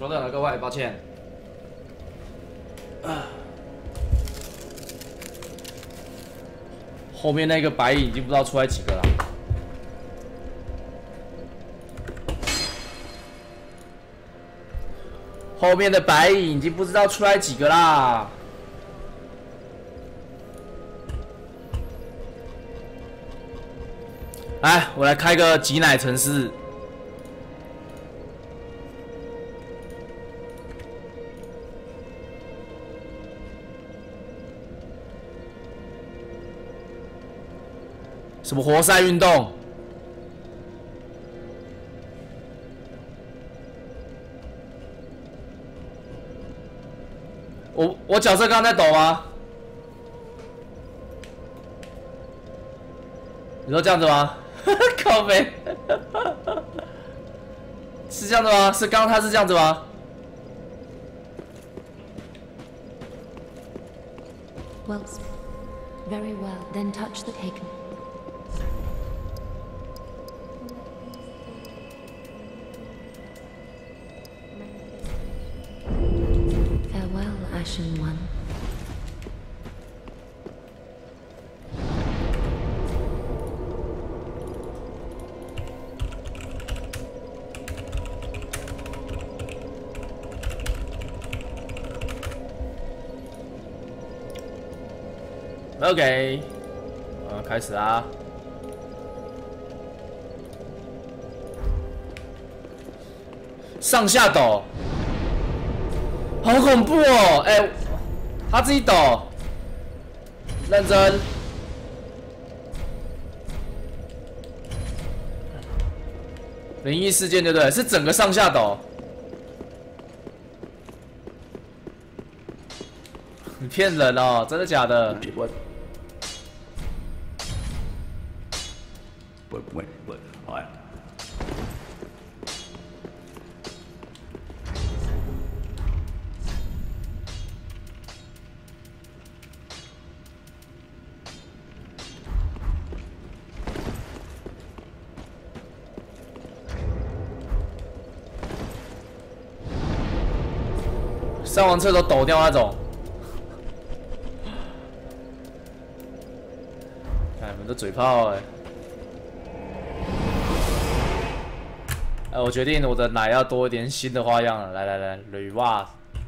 久等了，各位，抱歉。后面那个白影已经不知道出来几个了。后面的白影已经不知道出来几个啦。来，我来开个挤奶城市。什么活塞运动？我角色刚刚在抖吗？你说这样子吗？靠北，是这样子吗？是刚刚他是这样子吗 ？Well, very well. Then touch the taken. Farewell, Ashen One. ？OK， 开始啊！上下抖，好恐怖哦！哎，他自己抖，认真。灵异事件对不对？是整个上下抖。你骗人哦！真的假的？ 喂，好呀。 上完厕所抖掉那种。看你们的嘴炮哎！我决定我的奶要多一点新的花样了。来，捋袜，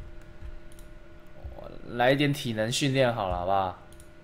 来一点体能训练好了，好不好？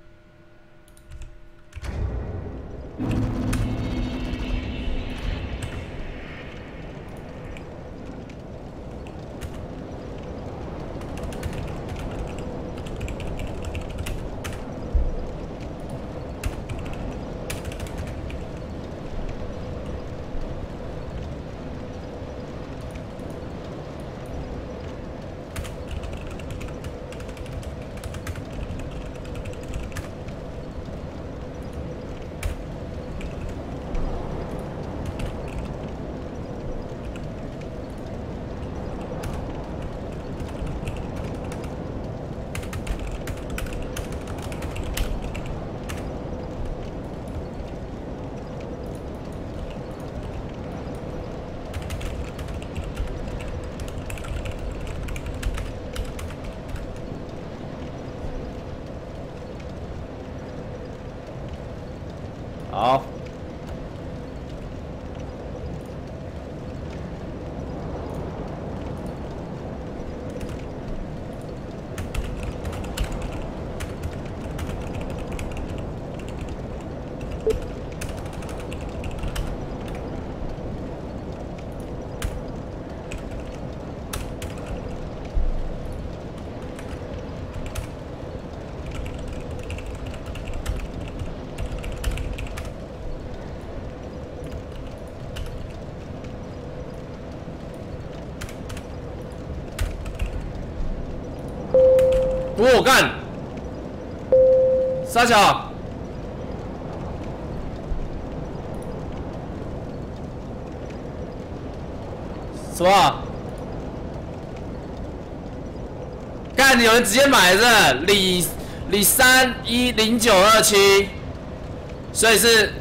好。我干，傻小，什么？干，有人直接买是李310927，所以是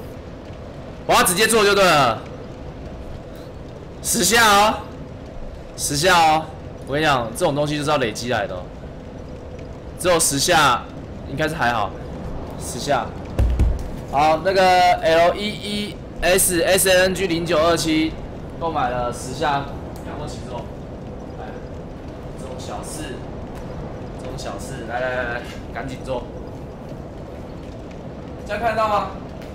我要直接做就对了，10下哦。 10下哦。我跟你讲，这种东西就是要累积来的、哦。只有10下，应该是还好。10下。好，那个 L11SSNG0927购买了10下仰卧起坐。来，这种小事，来，赶紧做。这样看得到吗？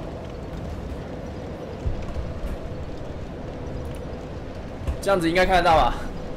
这样子应该看得到吧？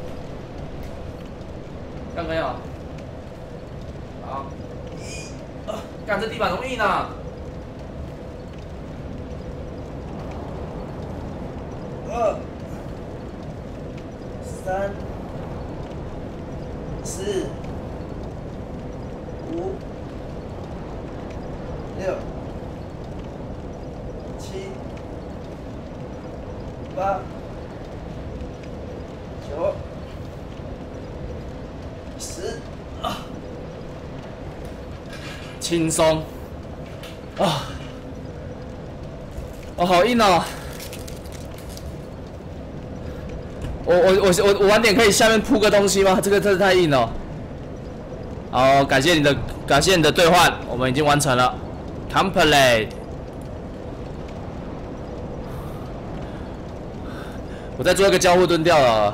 看没有？好，干这地板容易呢。2、3、4、5、6、7、8、9、10轻松啊！哦，好硬哦！我晚点可以下面铺个东西吗？这个真是太硬了。好，感谢你的兑换，我们已经完成了 ，complete。我再做一个交互蹲吊了。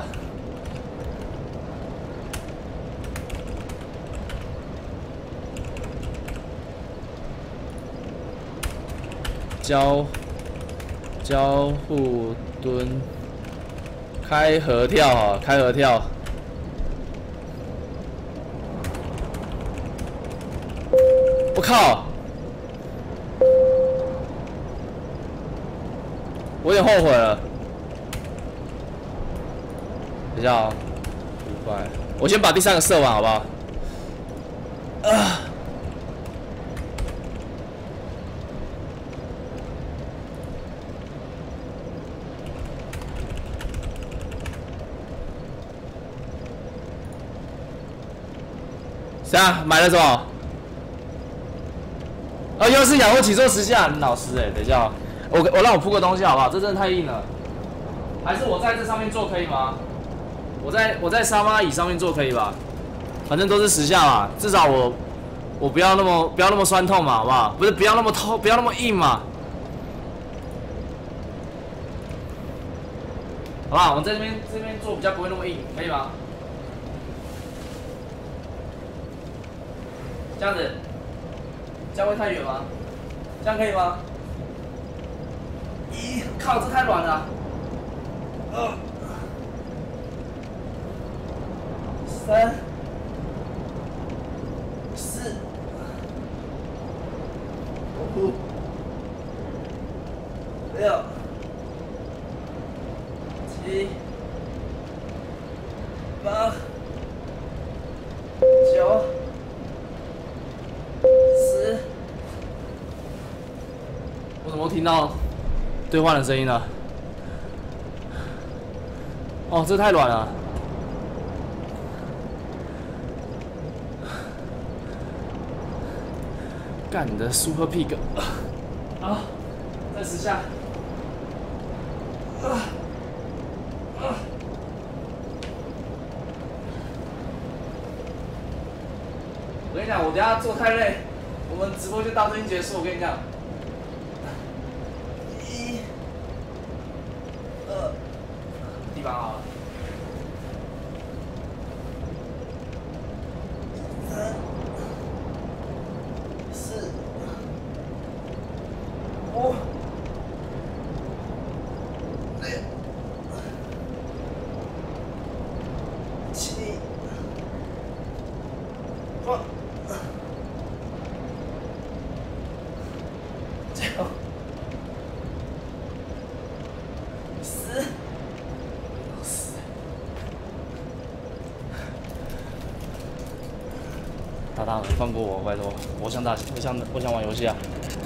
交互蹲，开合跳啊，开合跳。我靠！我有点后悔了。等一下啊，500，我先把第3个射完，好不好？谁啊？买了什么？哦，又是仰卧起坐10下，你老师等一下，我让我铺个东西好不好？这真的太硬了。还是我在这上面做可以吗？我在沙发椅上面做可以吧？反正都是10下嘛，至少我不要那么酸痛嘛，好不好？不是不要那么痛，不要那么硬嘛，好不好？我在这边做比较不会那么硬，可以吗？这样子，这样会太远吗？这样可以吗？咦，靠，这太软了。2、3、4、5、6、7、8、9、10。我怎么听到兑换的声音呢？哦，这太软了。干你的 Super Pig！ 啊，再10下。我跟你讲，我等下做太累，我们直播就到这边结束。我跟你讲。1、2，地板好了。3、4、5、6、7、8、9、10。大大，放过我，拜托！我想玩游戏啊，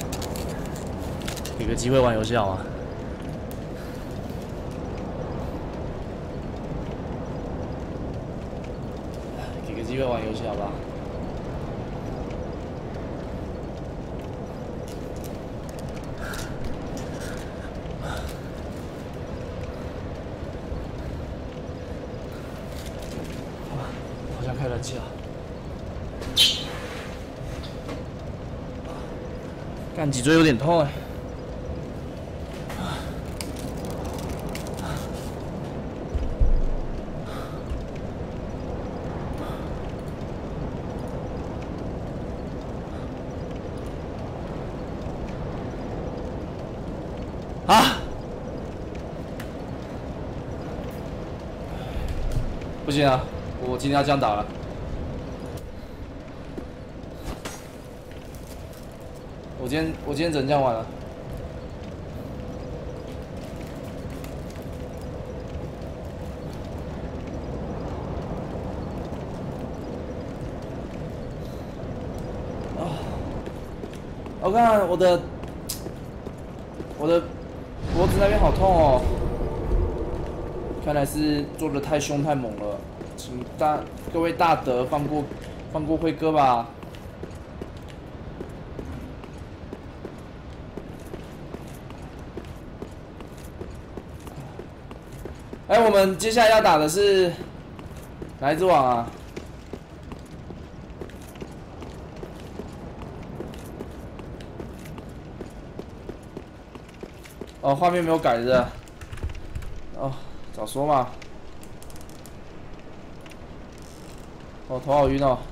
给个机会玩游戏好吗？给个机会玩游戏好不好？ 开冷气啊！干脊椎有点痛哎。啊！不行啊，我今天要这样打了。我今天只能这样玩了。啊！我看我的脖子那边好痛哦，看来是做的太凶太猛了，请各位大德放过辉哥吧。哎，我们接下来要打的是哪一只网啊？哦，画面没有改的。哦，早说嘛。哦，头好晕哦。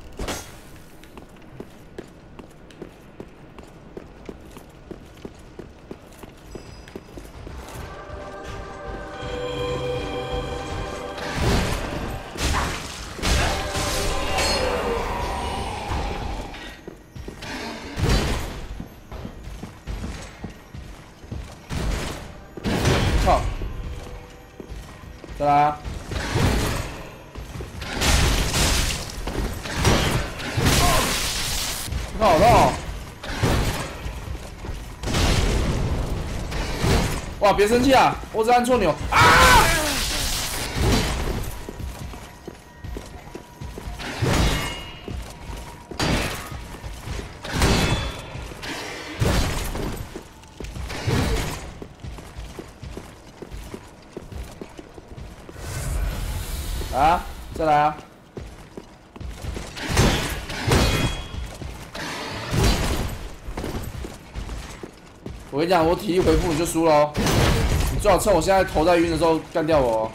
靠！再来啊！靠，好痛哦！哇，别生气啊！我只按错钮啊！啊，再来啊！我跟你讲，我体力回复你就输了哦。你最好趁我现在头在晕的时候干掉我哦。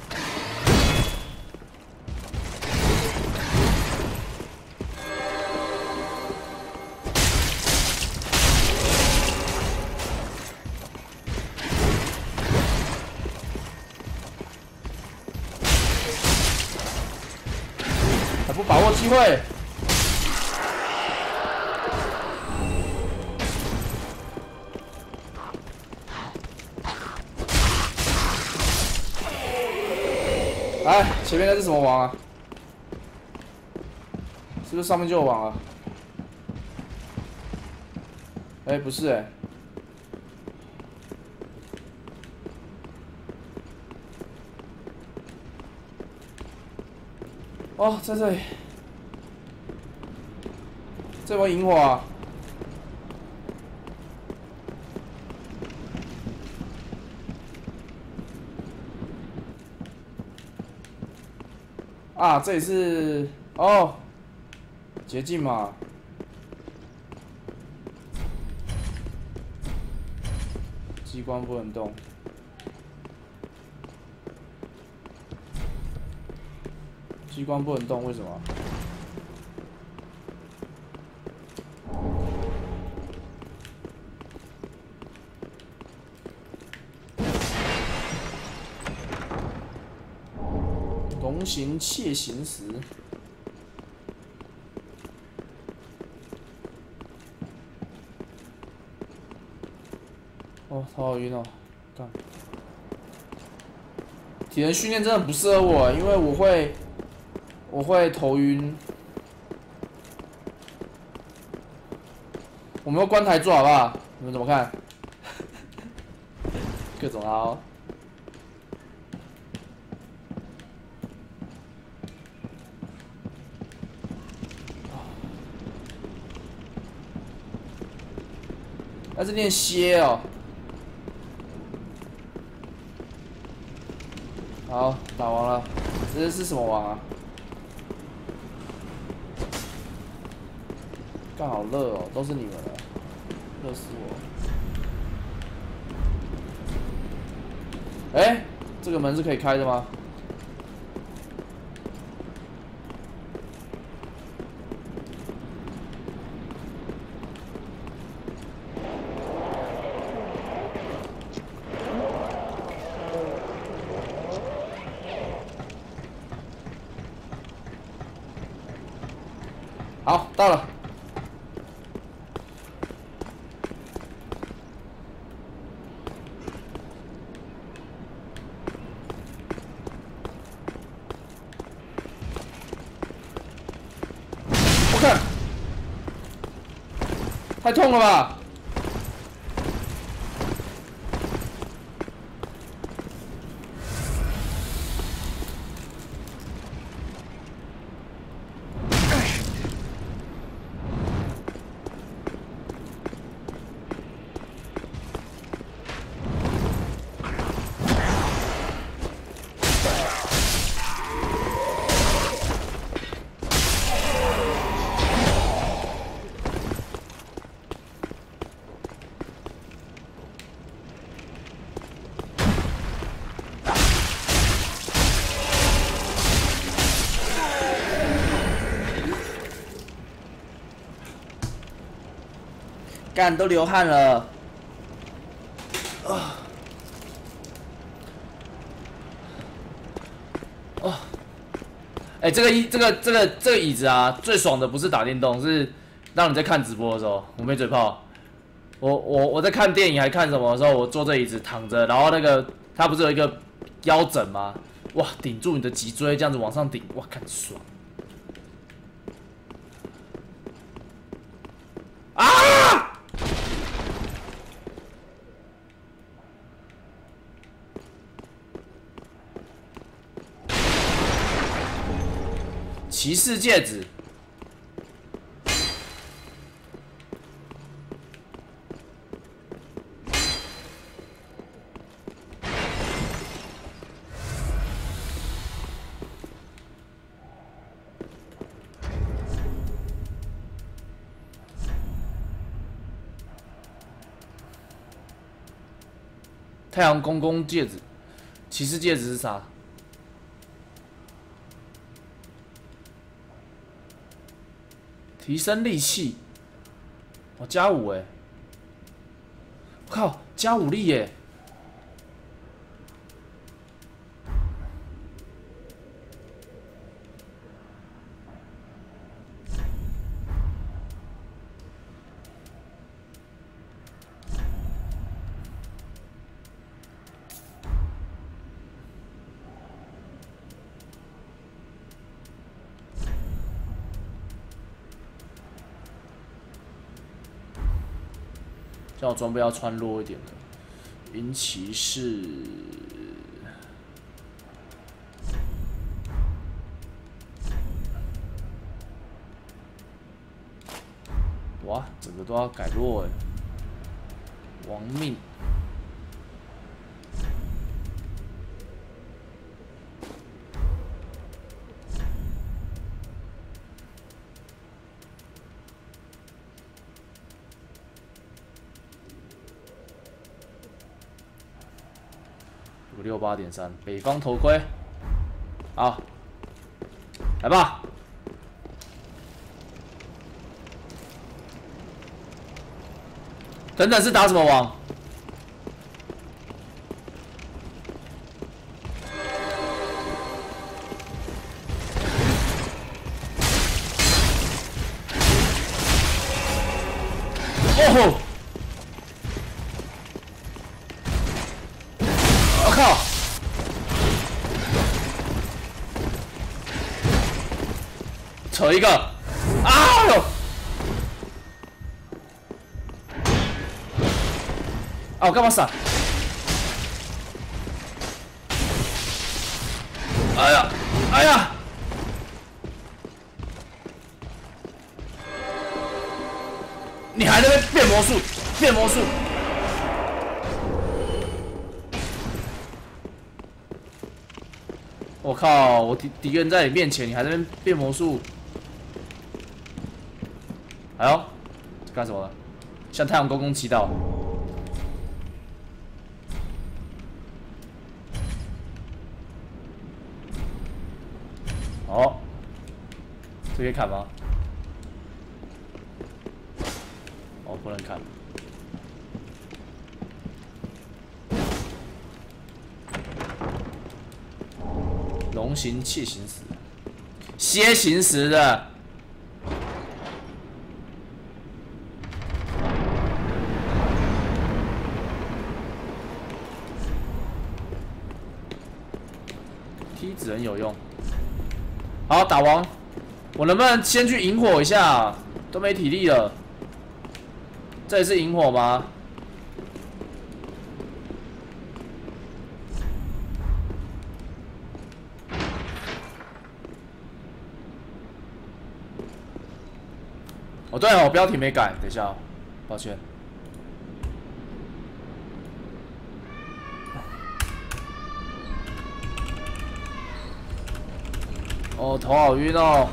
还不把握机会？哎，前面那是什么王啊？是不是上面就有王啊？哎，不是哎。哦，在这里。这波萤火啊！啊，这里是哦，捷径嘛。激光不能动。激光不能动，为什么？龙行窃行时。哦，头好晕哦，干。体能训练真的不适合我，因为我会头晕。我们用关台做好不好？你们怎么看？各种凹。那是练蝎哦。好，打完了。这是什么王啊？ 干好热哦，都是你们了，热死我！哎，这个门是可以开的吗？好，到了。我看，太痛了吧！干都流汗了，哎，这个椅子啊，最爽的不是打电动，是让你在看直播的时候，我没嘴炮。我在看电影还看什么的时候，我坐这椅子躺着，然后那个它不是有一个腰枕吗？哇，顶住你的脊椎，这样子往上顶，哇，看爽。啊！骑士戒指，太阳公公戒指，骑士戒指是啥？提升力气，哦，加5哎！我靠，加5力耶！叫我装备要穿弱一点的。银骑士，哇，整个都要改弱哎！亡命。68.3，北方头盔，好，来吧。等等是打什么王？哦吼！我靠！扯一个！啊哟！啊，我干嘛闪？哎呀！哎呀！你还在那边变魔术？变魔术！我靠！我敌人在你面前，你还在那边变魔术？ 哎呦，干什么？向太阳公公祈祷。哦，这可以砍吗？哦，不能砍。龙形窃行石，楔形石的。梯子很有用。好，打王，我能不能先去引火一下啊？都没体力了。这里是引火吗？哦，对了，我标题没改，等一下哦，抱歉。哦，头好晕哦。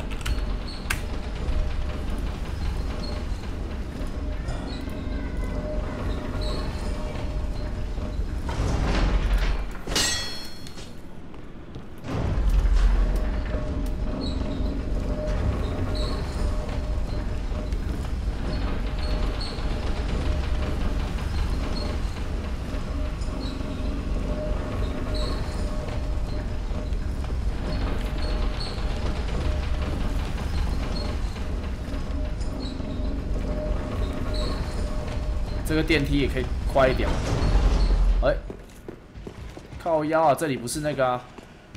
这个电梯也可以快一点吗？哎，靠腰啊！这里不是那个啊。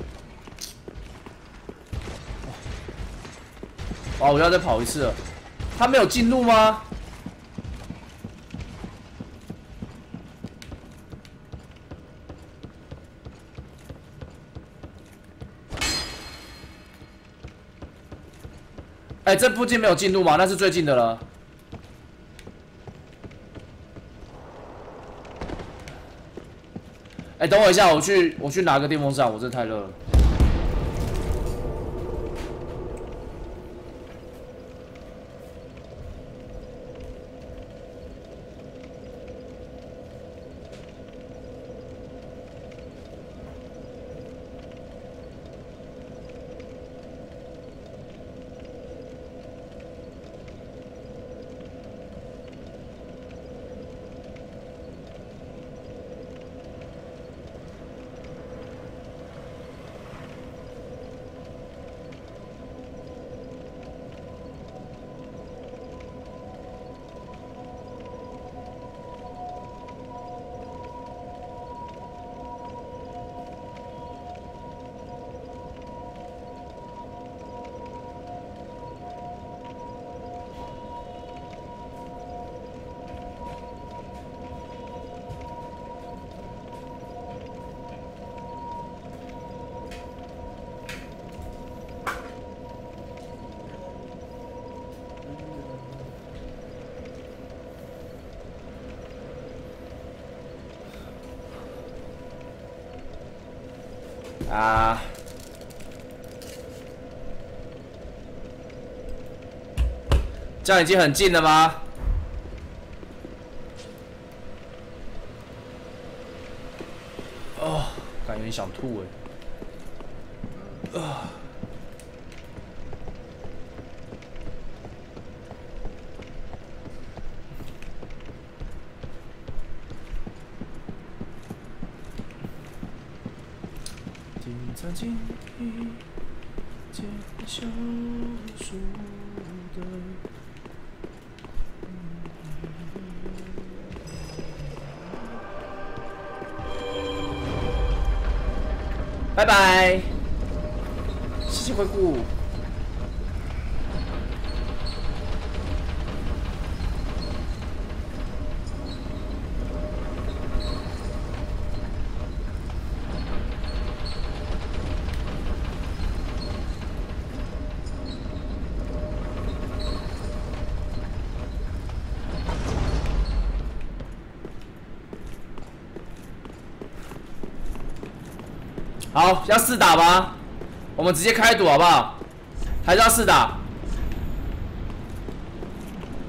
哇！我要再跑一次了。他没有进入吗？哎，这附近没有进入吗？那是最近的了。哎，等我一下，我去拿个电风扇，我真的太热了。啊！这样已经很近了吗？哦，感觉有点想吐哎。曾经一件小数的，拜拜，谢谢惠顾。好，要试打吗？我们直接开赌好不好？还是要试打？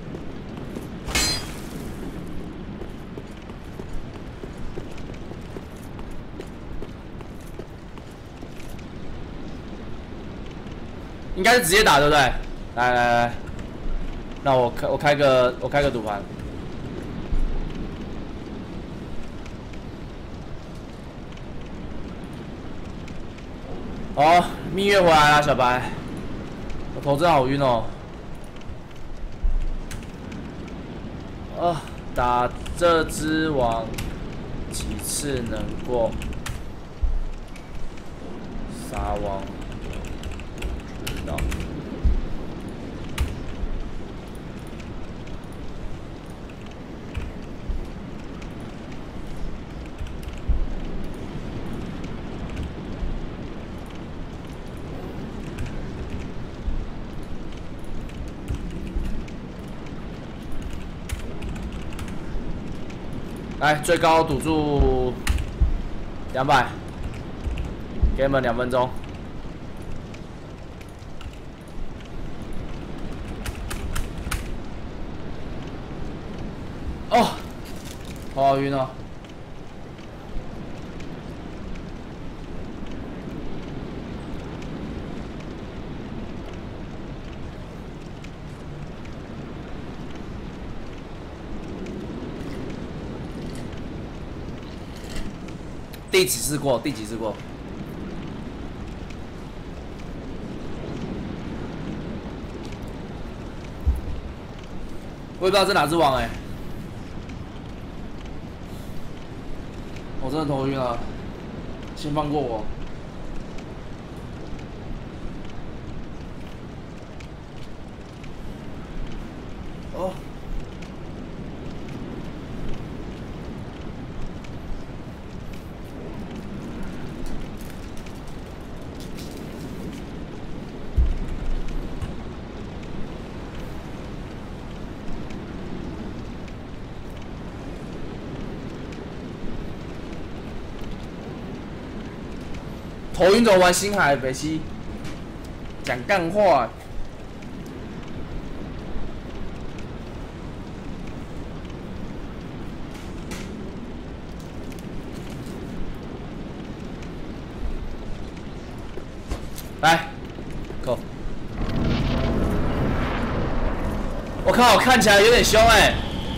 应该是直接打，对不对？来来来，那我开个赌盘。哦，蜜月回来了，小白，我头真好晕哦。打这只网几次能过？撒网，不知道。来，最高赌注200，给你们2分钟。哦，好晕哦。第几次过？第几次过？我也不知道这哪只网哎、我真的头晕了，请放过我。哦。头晕怎么玩星海？北西讲干话。来 ，Go！ 我靠，看起来有点凶哎、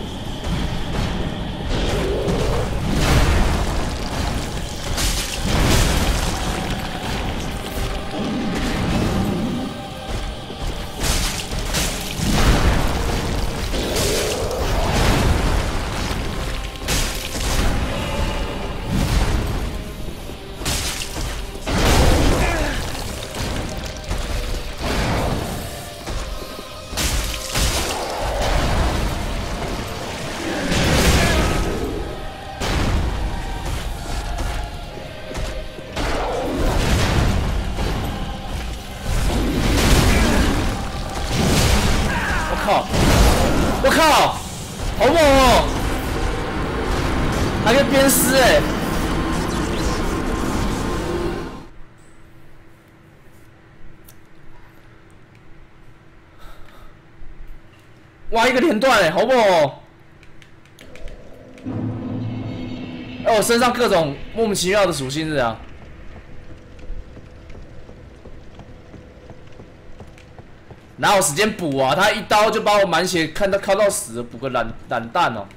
我靠，好猛哦！还可以鞭尸哎！哇，一个连段哎，好猛哦！哎，我身上各种莫名其妙的属性是这样。哪有时间补啊？他一刀就把我满血看到死，补个懒蛋哦。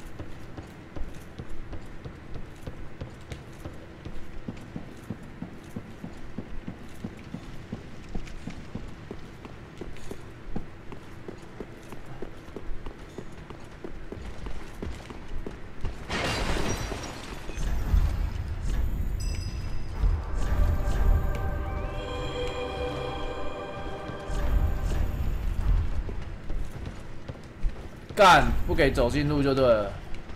干，不给走近路就对了。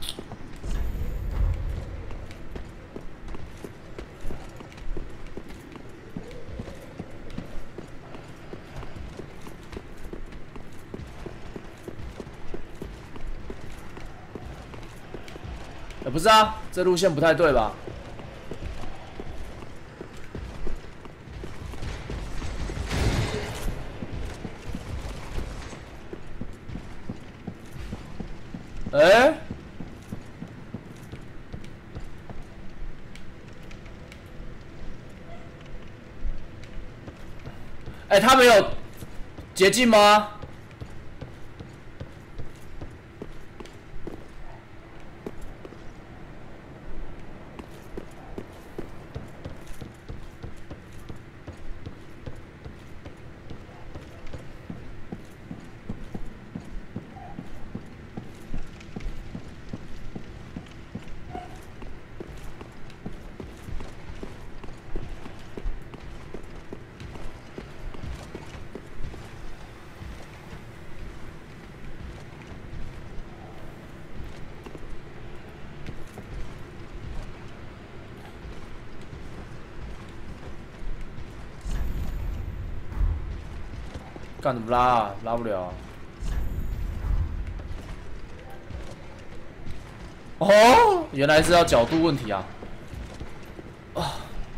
不是啊，这路线不太对吧？哎，他没有捷径吗？干怎么拉啊？拉不了、啊。哦，原来是要角度问题啊！啊！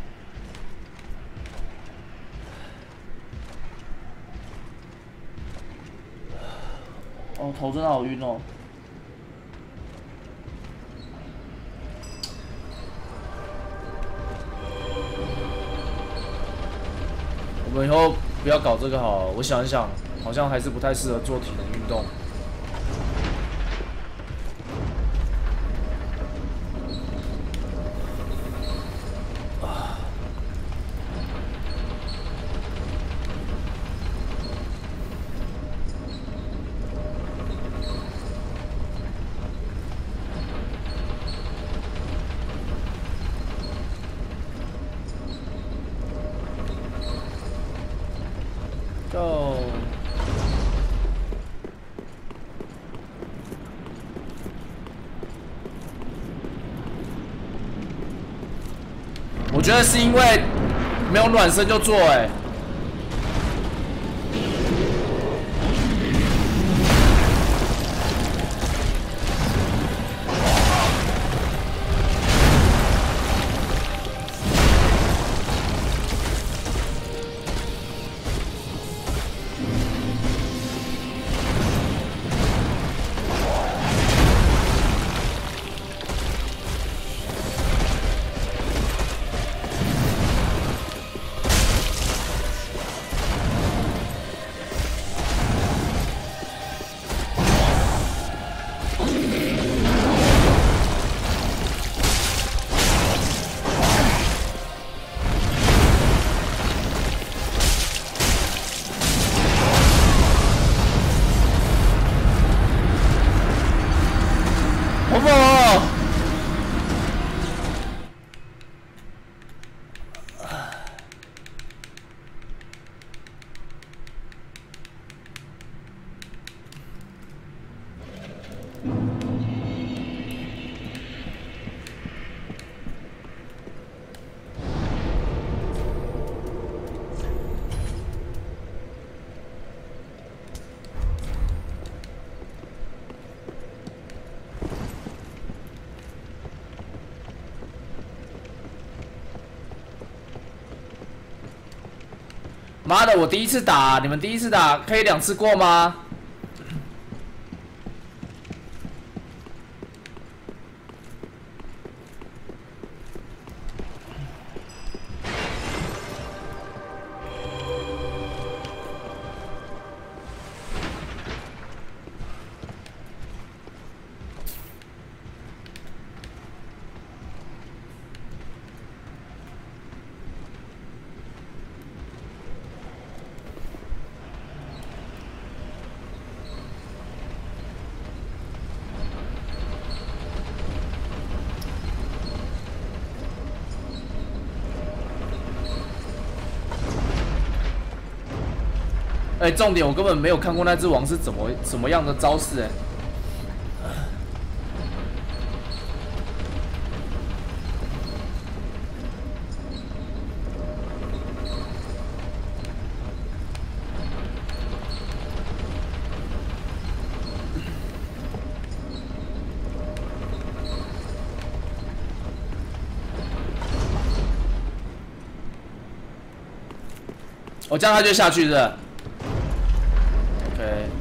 哦，头真的好晕哦。我们以后不要搞这个好了，我想一想，好像还是不太适合做体能运动。Go。我觉得是因为没有暖身就做哎。好猛哦！妈的，我第一次打，你们第一次打可以2次过吗？重点我根本没有看过那只王是怎么样的招式我这样他就下去是不是？ OK。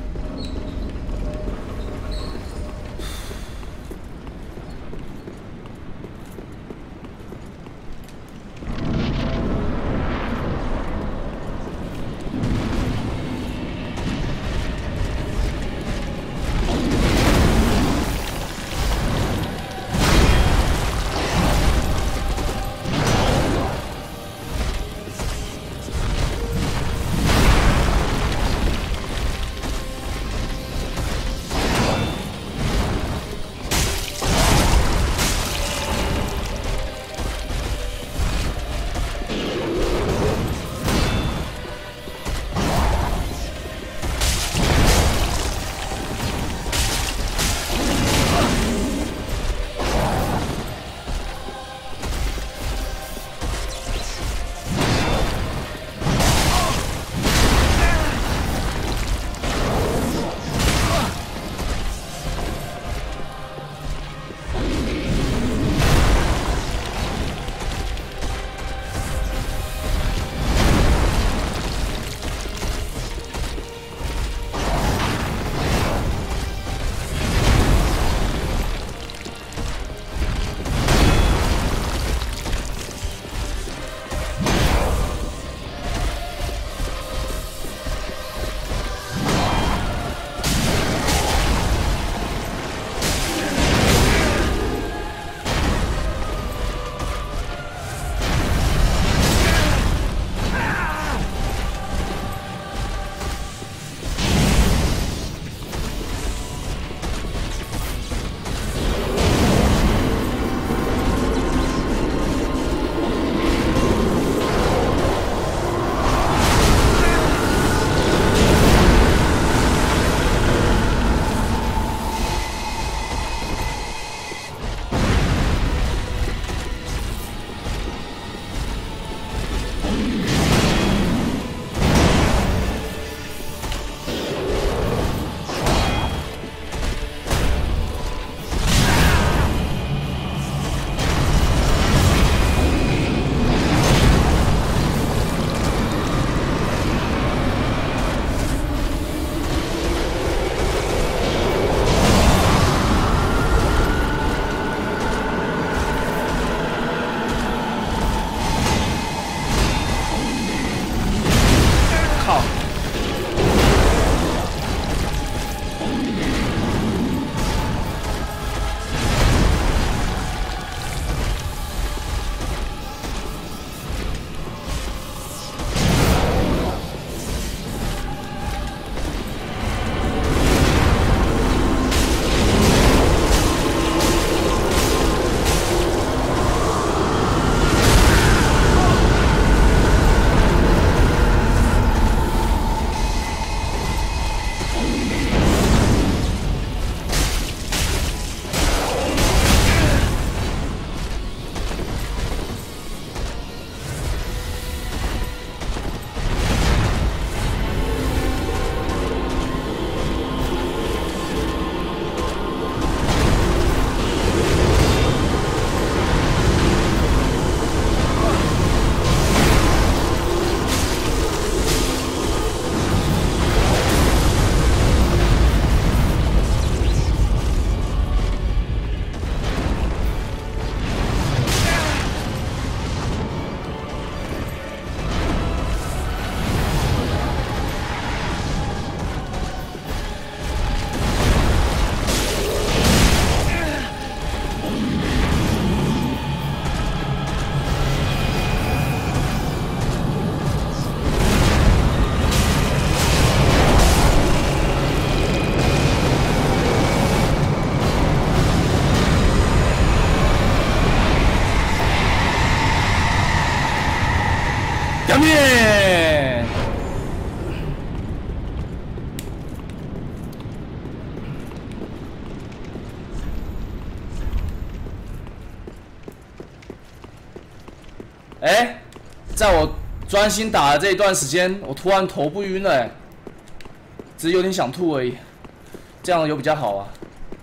哎，在我专心打的这一段时间，我突然头不晕了，哎，只是有点想吐而已。这样有比较好啊。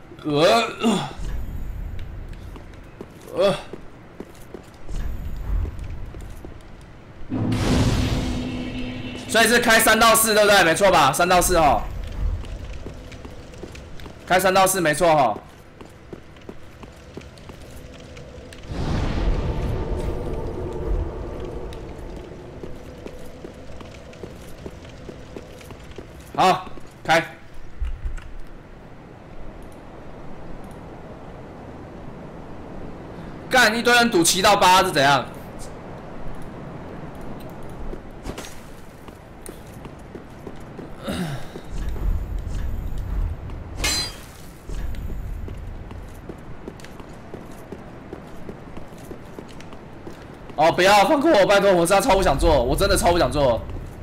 所以是开3到4，对不对？没错吧？3到4哈，开3到4没错哈。好，开。干一堆人赌7到8是怎样？哦，不要放过我，拜托！我真的超不想做，我真的超不想做。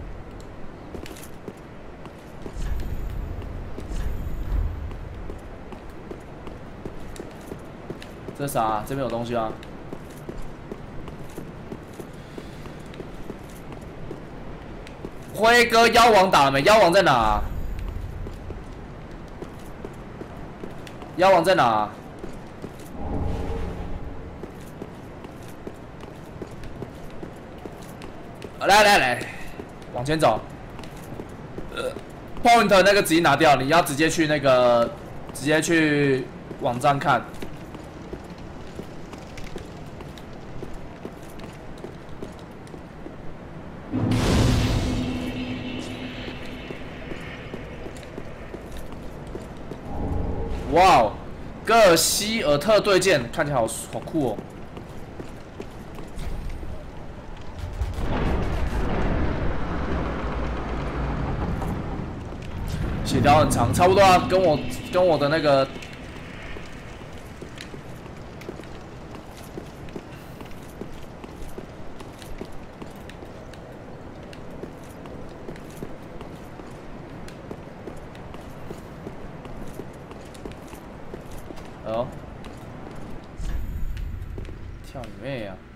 这啥、啊？这边有东西啊！辉哥妖王打了没？妖王在哪、啊？妖王在哪、啊？来，往前走。point 那个直接拿掉，你要直接去那个，直接去网站看。哇哦，戈尔希尔特对剑看起来好酷哦。血条很长，差不多啊，跟我的那个。哦，跳你妹啊！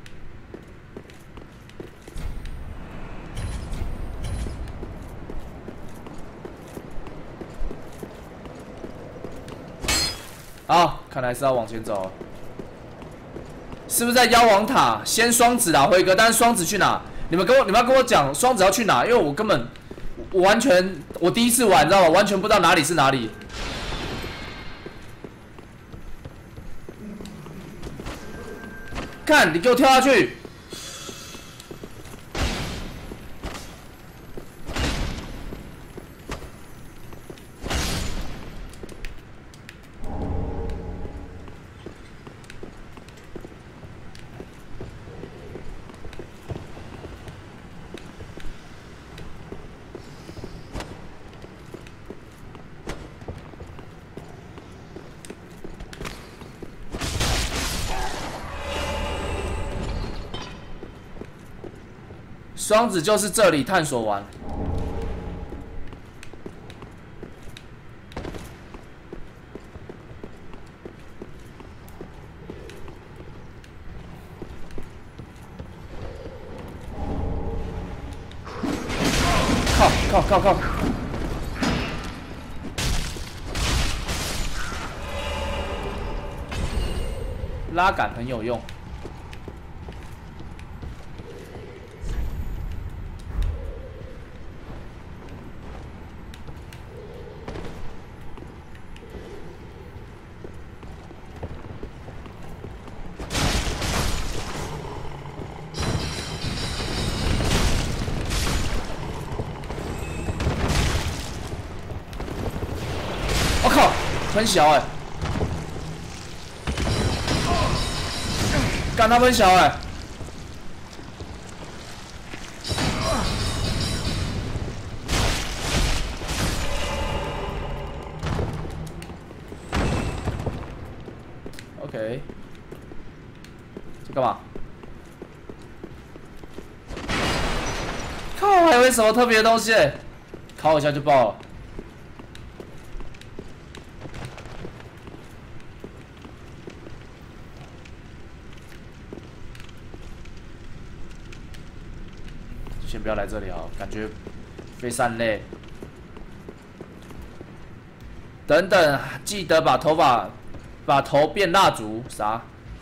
好，看来是要往前走。是不是在妖王塔？先双子啦，辉哥。但是双子去哪？你们要跟我讲双子要去哪？因为我根本我完全我第一次玩，你知道吗？完全不知道哪里是哪里。看，你给我跳下去！双子就是这里探索完。靠！拉杆很有用。我靠，很小哎、干他们小哎、OK， 这干嘛？靠，还有什么特别的东西？敲一下就爆了。 不要来这里好，感觉非常累。等等，记得把头变蜡烛。啥？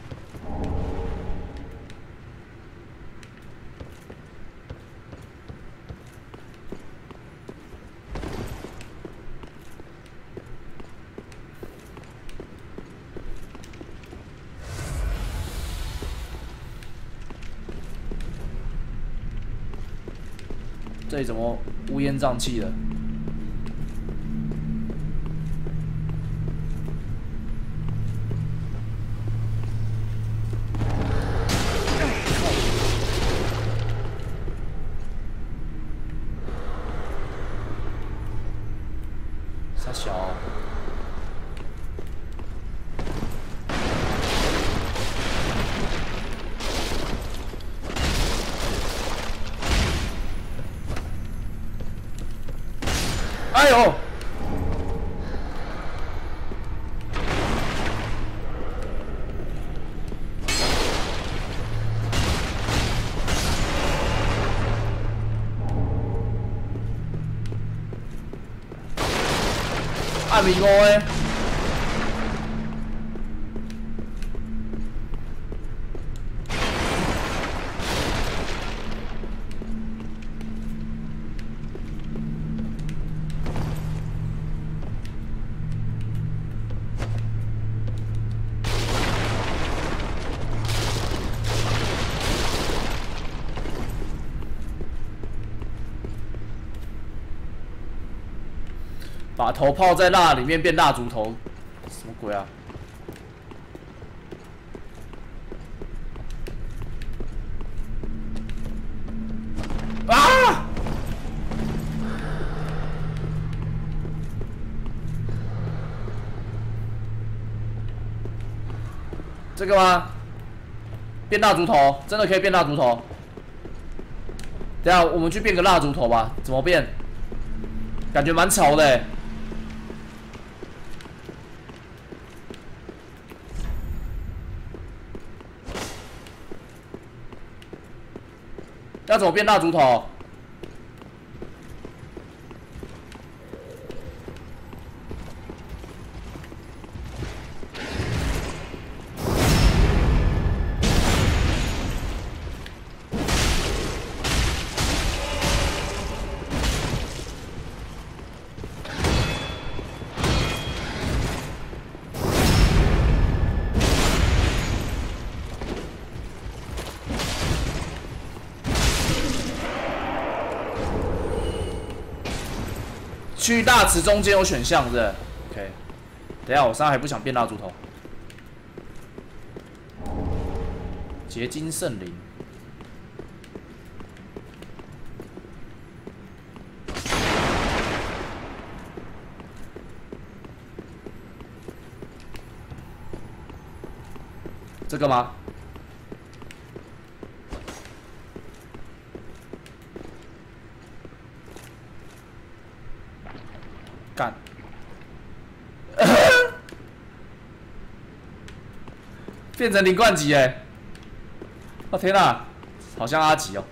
这里怎么乌烟瘴气的？傻小哦。哎呦！暗迷糊诶！把头泡在蜡里面变蜡烛头，什么鬼啊？啊！这个吗？变蜡烛头，真的可以变蜡烛头。等一下我们去变个蜡烛头吧，怎么变？感觉蛮潮的欸。要怎么变蜡烛头？去大池中间有选项是不是 ？OK， 等一下我现在还不想变蜡烛头。结晶圣灵，这个吗？干！变成零冠级哎！哦天哪，好像阿吉哦。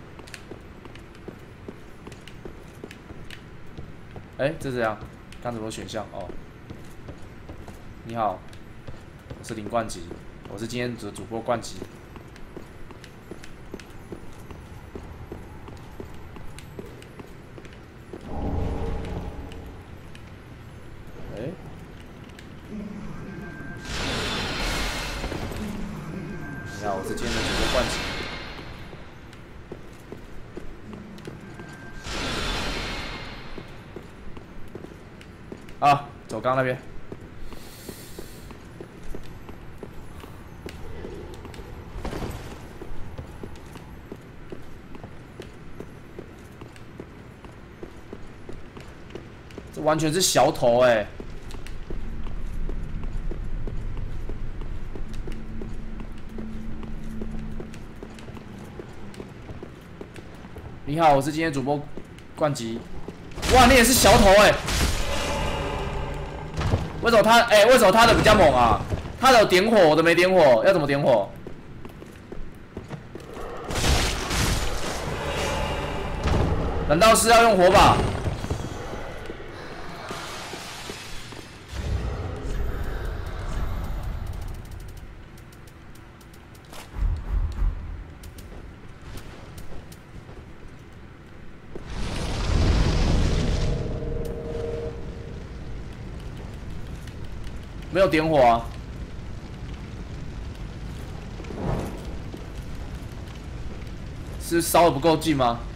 哎，这是怎样？刚什么选项？哦，你好，我是零冠级，我是今天的主播冠级。你好，我是今天的主播冠奇。啊，走刚那边。这完全是小头哎！你好，我是今天主播冠吉。哇，你也是小头哎！为什么他为什么他的比较猛啊？他的有点火，我的没点火，要怎么点火？ 难道是要用火把？没有点火啊！是烧的不够近吗？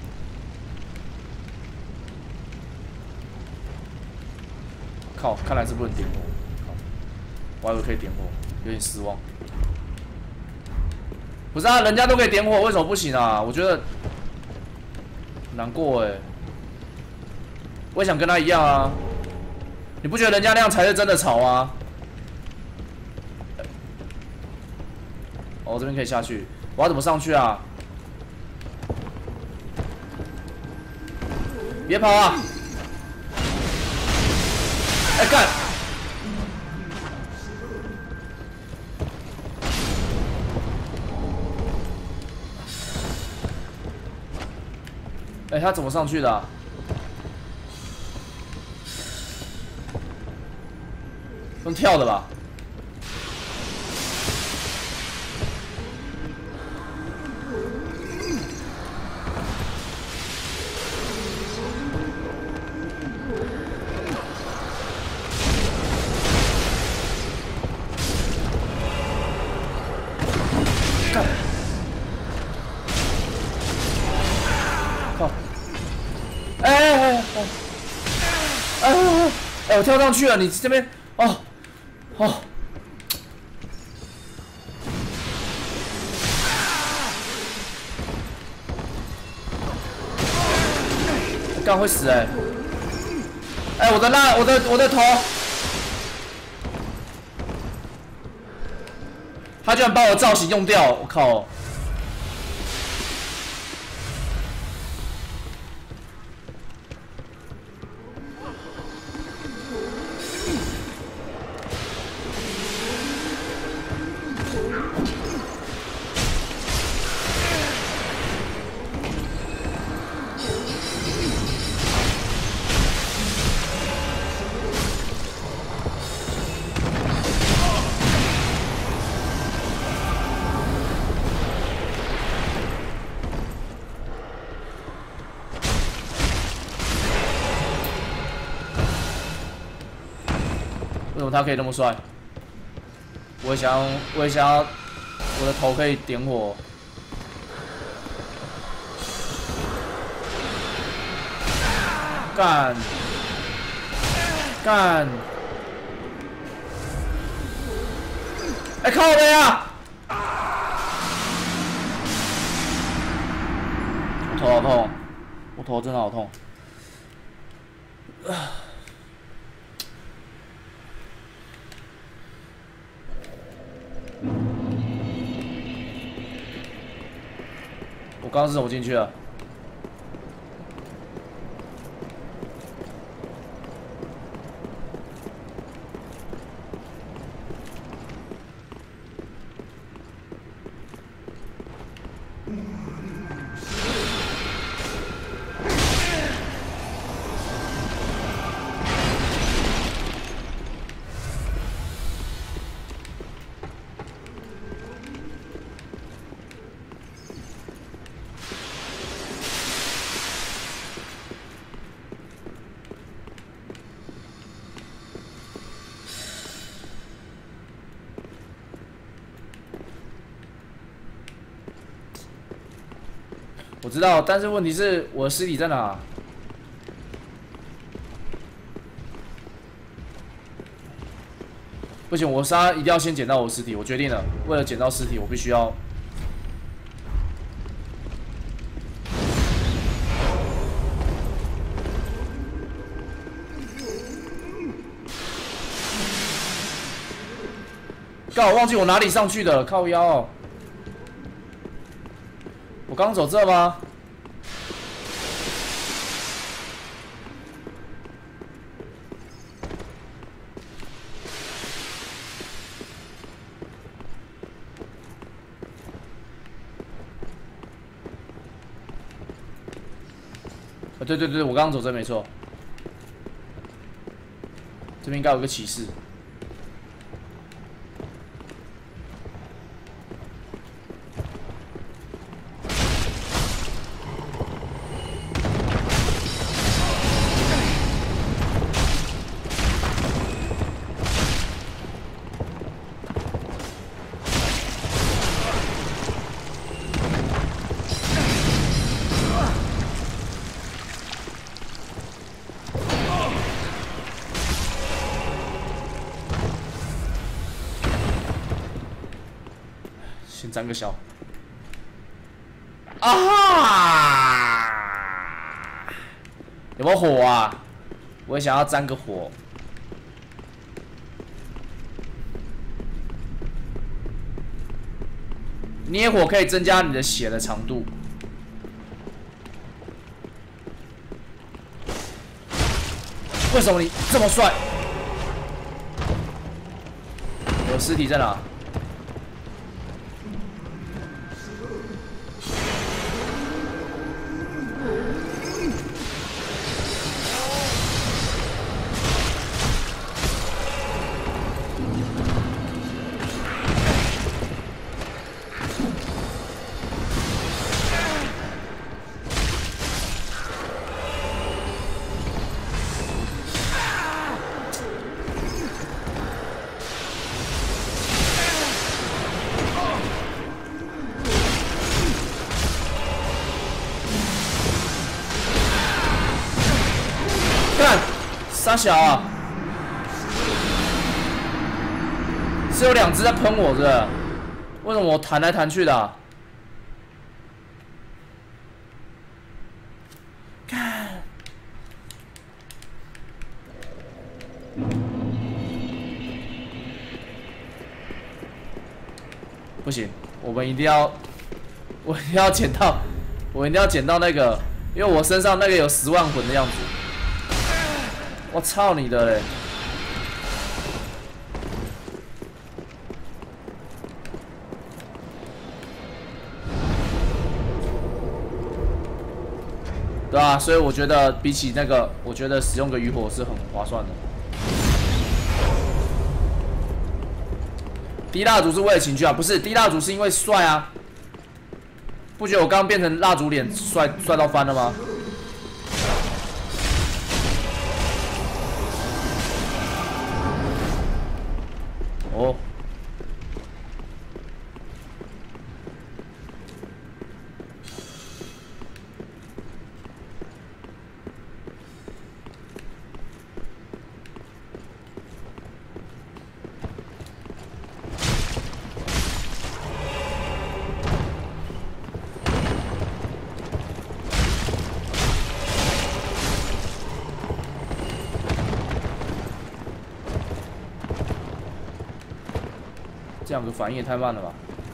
靠，看来是不能点火。靠，我还以为可以点火，有点失望。不是啊，人家都可以点火，为什么不行啊？我觉得难过哎。我也想跟他一样啊。你不觉得人家那样才是真的吵吗？哦，这边可以下去，我要怎么上去啊？别跑啊！哎干！哎，他怎么上去的啊？用跳的吧？干！靠！哎！我跳上去了，你这边哦。哦，干会死哎！哎，我的头，他居然把我的造型用掉，我靠！为什么他可以那么帅？我也想要，我的头可以点火。干！哎，靠北啊！我头好痛，我头真的好痛。我刚刚是怎么进去的？我知道，但是问题是我的尸体在哪？不行，我杀一定要先捡到我的尸体。我决定了，为了捡到尸体，我必须要。干，我忘记我哪里上去的，靠腰哦。我刚走这吗？ 对对对，我刚刚走这没错。这边应该有个骑士。先沾个小啊哈！有没有火啊？我也想要沾个火。捏火可以增加你的血的长度。为什么你这么帅？我尸体在哪？傻小啊！是有2只在喷我，是不是？为什么我弹来弹去的啊？看，不行，我一定要捡到，我一定要捡到那个，因为我身上那个有10万魂的样子。我操你的嘞！对啊，所以我觉得比起那个，我觉得使用个渔火是很划算的。滴蜡烛是为了情趣啊，不是滴蜡烛是因为帅啊！不觉得我刚变成蜡烛脸帅到翻了吗？哦，这样子反应也太慢了吧！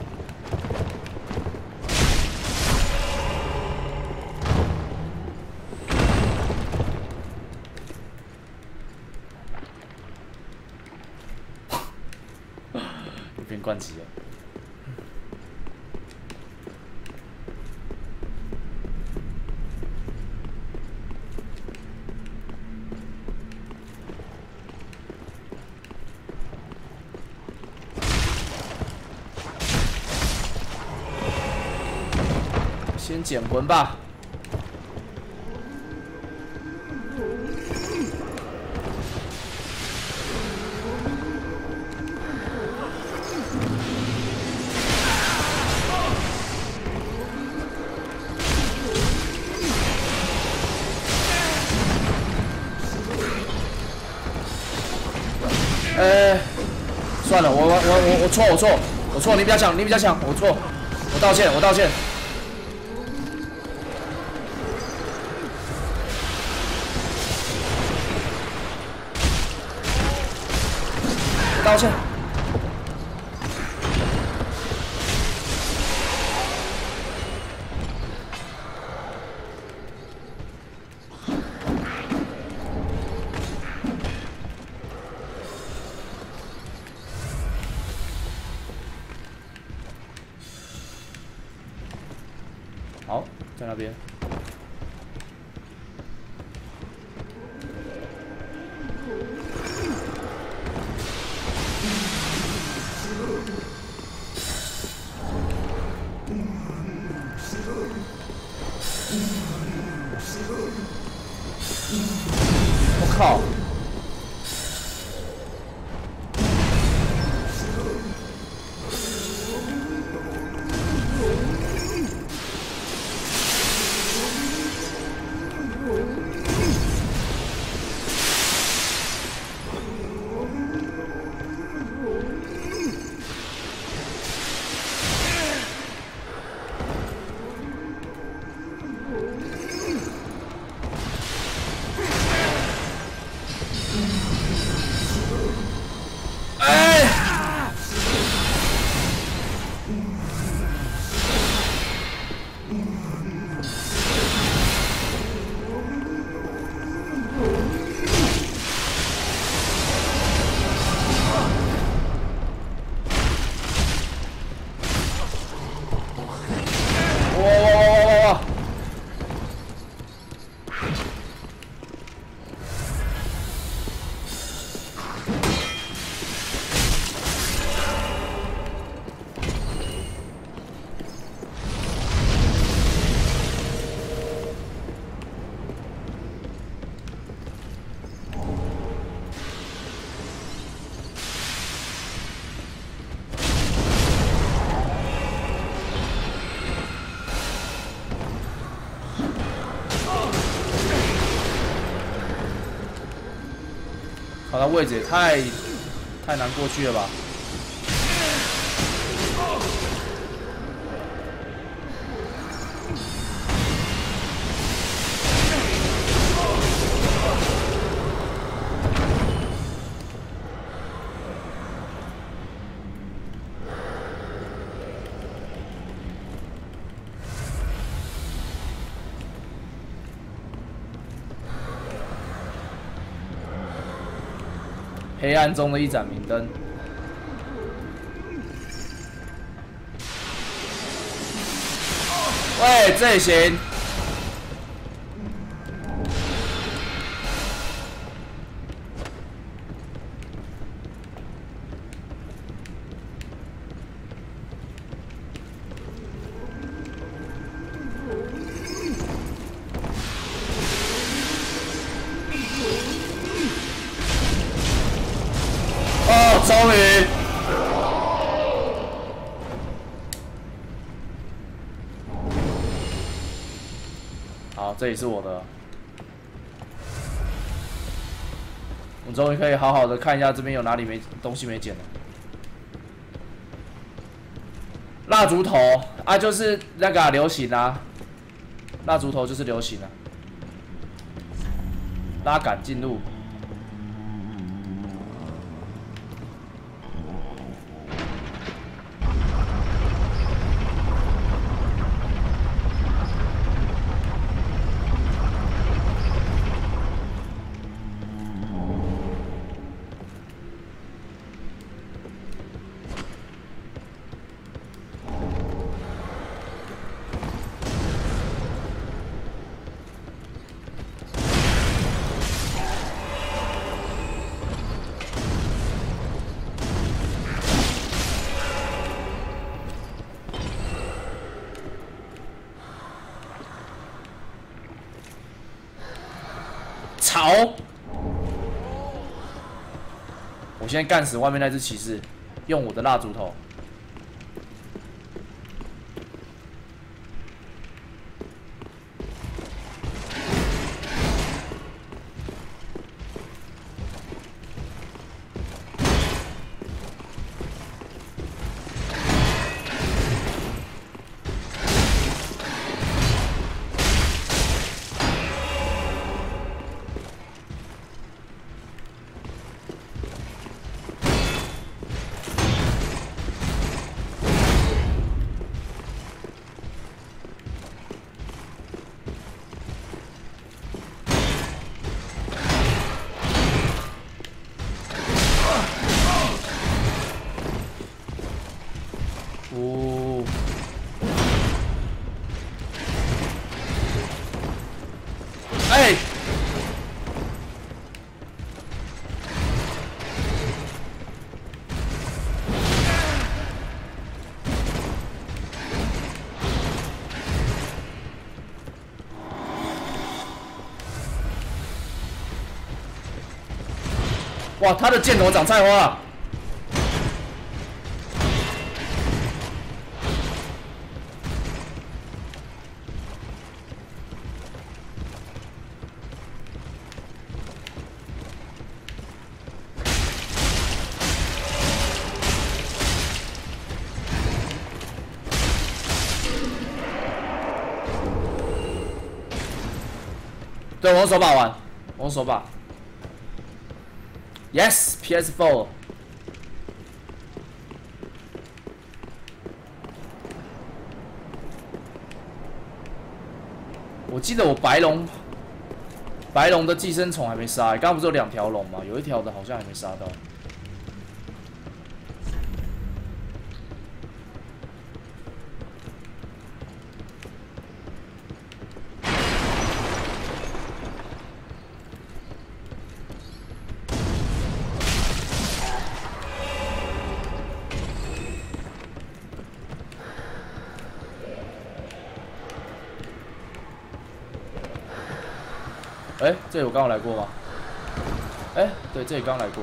又变冠奇了。先捡魂吧。算了，我错，你比较强，我错，我道歉。道歉。好，在那边。 靠，他位置也太难过去了吧？黑暗中的一盏明灯。喂，这也行。终于，好，这里是我的，我终于可以好好的看一下这边有哪里东西没捡了。蜡烛头啊，就是那个流行啊，蜡烛头就是流行啊，拉杆进入。吵！我现在干死外面那只骑士，用我的蜡烛头。哦，哎，哇，他的箭头长菜花。对，我用手把玩，我用手把。Yes, PS4。我记得我白龙的寄生虫还没杀，刚刚不是有2条龙吗？有一条的好像还没杀到。哎，这里我刚有来过吗？哎，对，这里刚来过。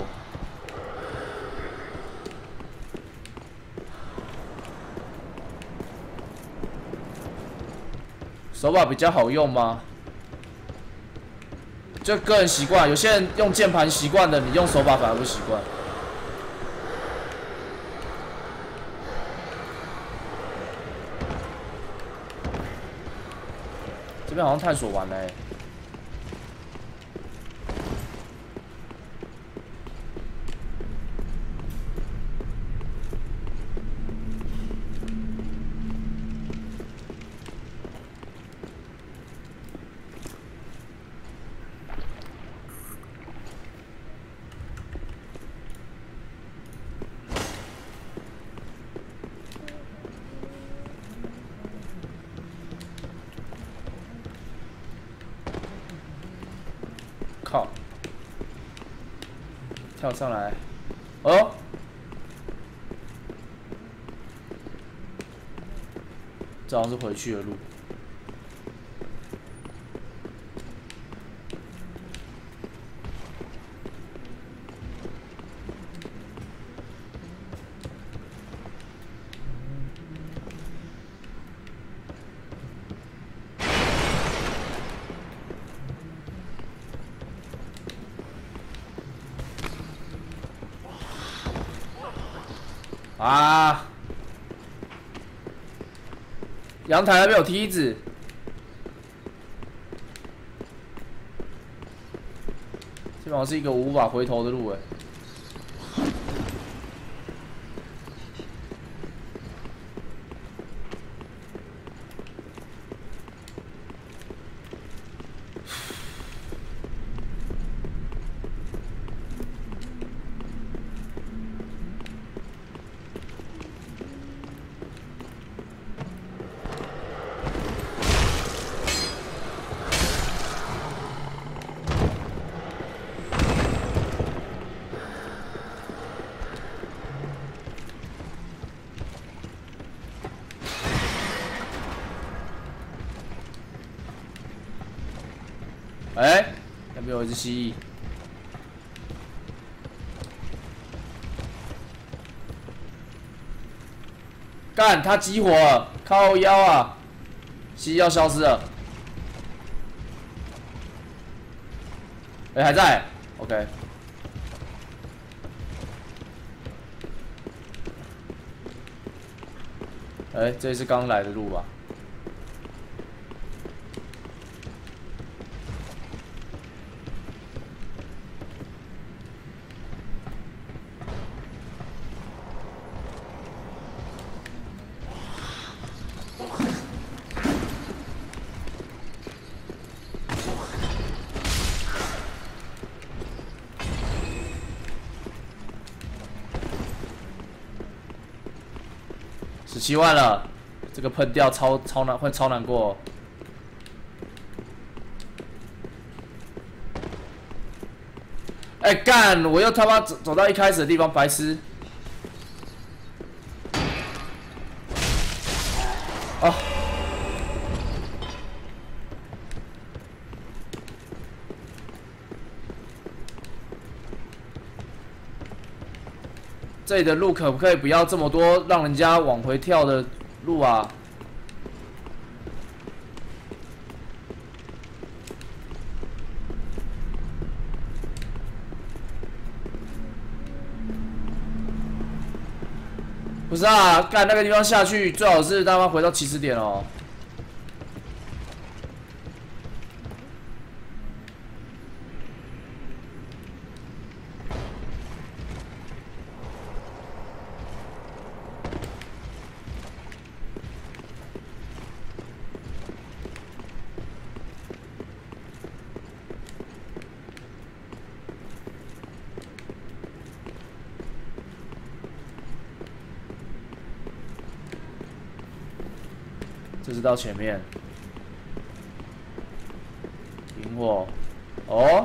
手把比较好用吗？ 就个人习惯，有些人用键盘习惯的，你用手把反而不习惯。这边好像探索完了欸。靠！跳上来，哦，这好像是回去的路。啊！阳台那边有梯子，基本上是一个无法回头的路哎。哎，那边有一只蜥蜴。干，它激活了，靠腰啊！蜥蜴要消失了。哎，还在 ，OK。哎，这是刚来的路吧？17万了，这个喷掉超难，会超难过哦。哎干！我又他妈走到一开始的地方，白痴！哦。这里的路可不可以不要这么多让人家往回跳的路啊？不是啊，干那个地方下去最好是他妈回到起始点哦。这是到前面，萤火，哦，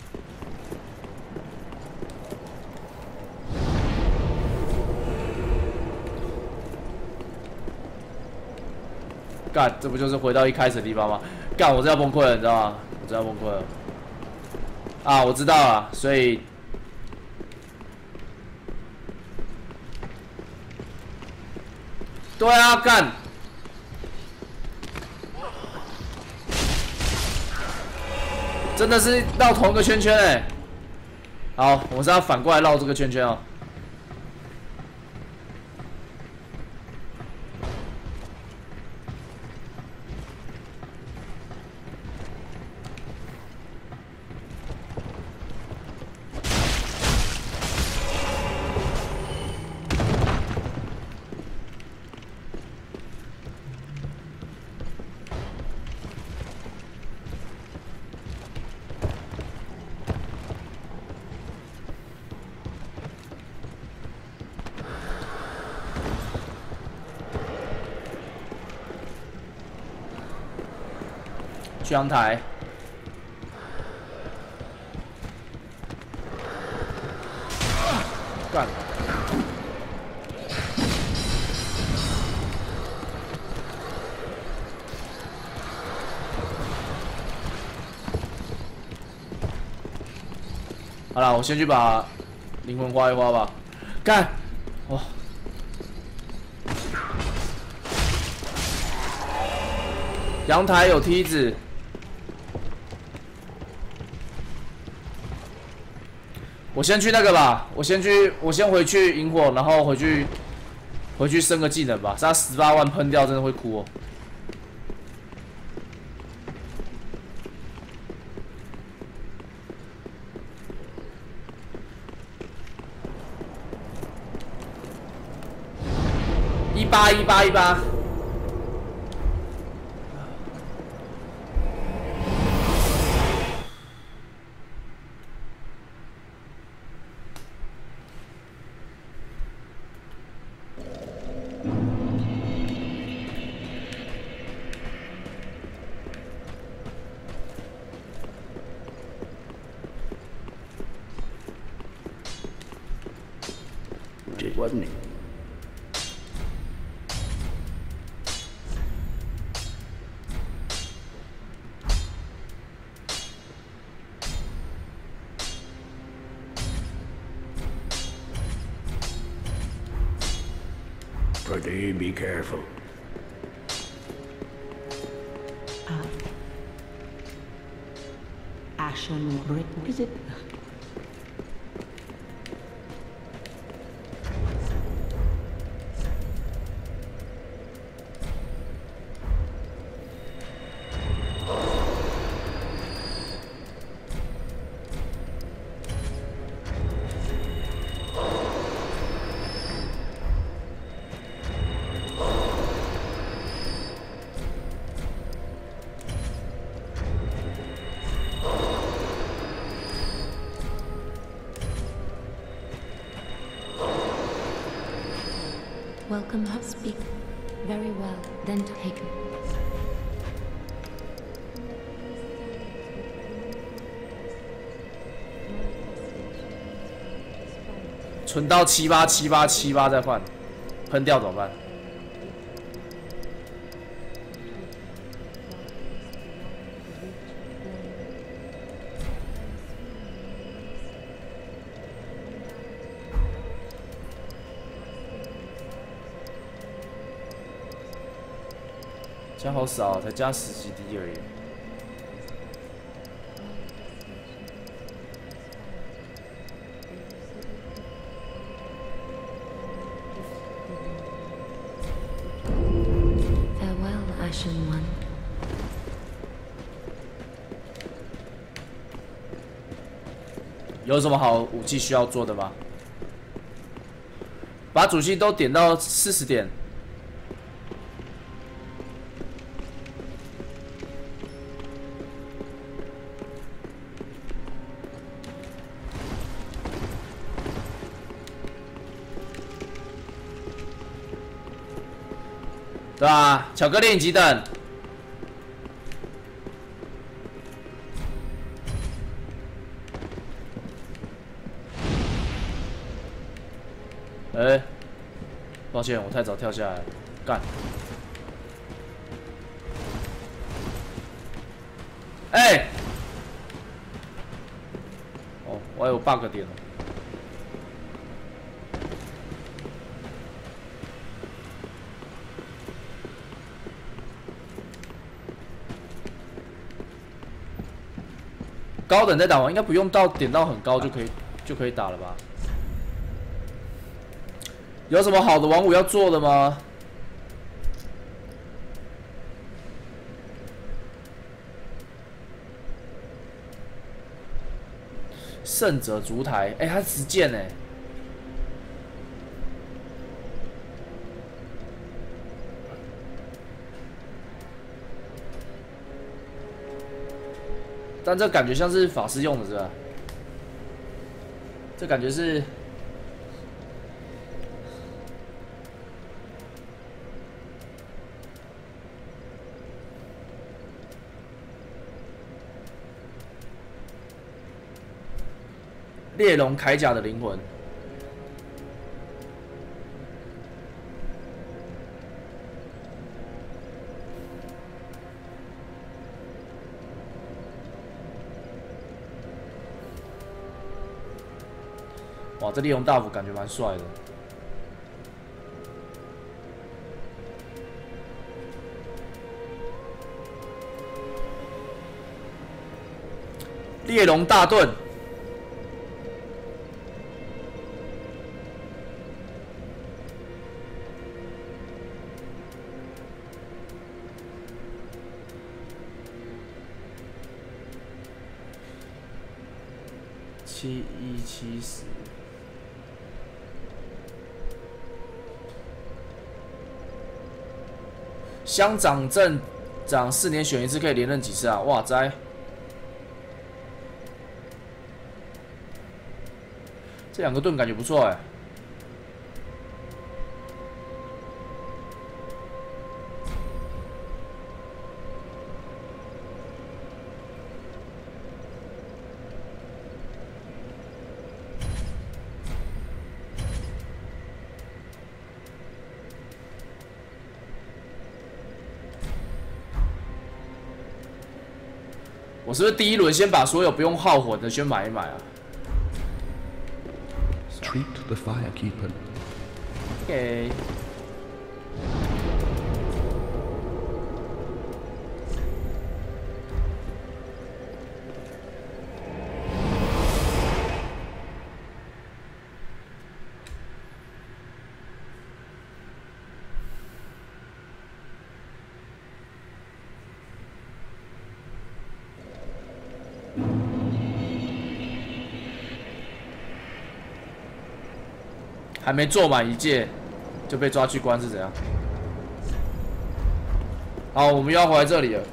干，这不就是回到一开始的地方吗？干，我这要崩溃了，你知道吗？我这要崩溃了。啊，我知道了，所以，对啊，干。 真的是绕同一个圈圈哎。好，我们是要反过来绕这个圈圈哦。去阳台。干！好了，我先去把灵魂刮一刮吧。干！哇！阳台有梯子。我先去那个吧，我先回去引火，然后回去升个技能吧。他18万喷掉真的会哭哦。18。 It wasn't it? Pretty, be careful. Ashen brick, is it? Welcome, speak. Very well, then take it. 存到78再换，喷掉怎么办？加好少，才加10几滴而已。 Farewell, Ashen One. 有什么好武器需要做的吗？把主机都点到40点。对吧？巧克力你几等？哎，抱歉，我太早跳下来了，干！哎，哦，我还有 bug 点哦。 高等再打完，应该不用点到很高就可以打了吧？有什么好的王五要做的吗？胜者烛台，他实践哎。但这感觉像是法师用的，是吧？这感觉是猎龙铠甲的灵魂。哇，这猎龙大斧感觉蛮帅的。猎龙大盾。7170，乡长镇长4年选一次，可以连任几次啊？哇塞！这2个盾感觉不错哎。我是不是第一轮先把所有不用耗魂的先买一买啊 Treat the firekeeper. ？OK。还没做满1届就被抓去关是怎样？好，我们又要回来这里了。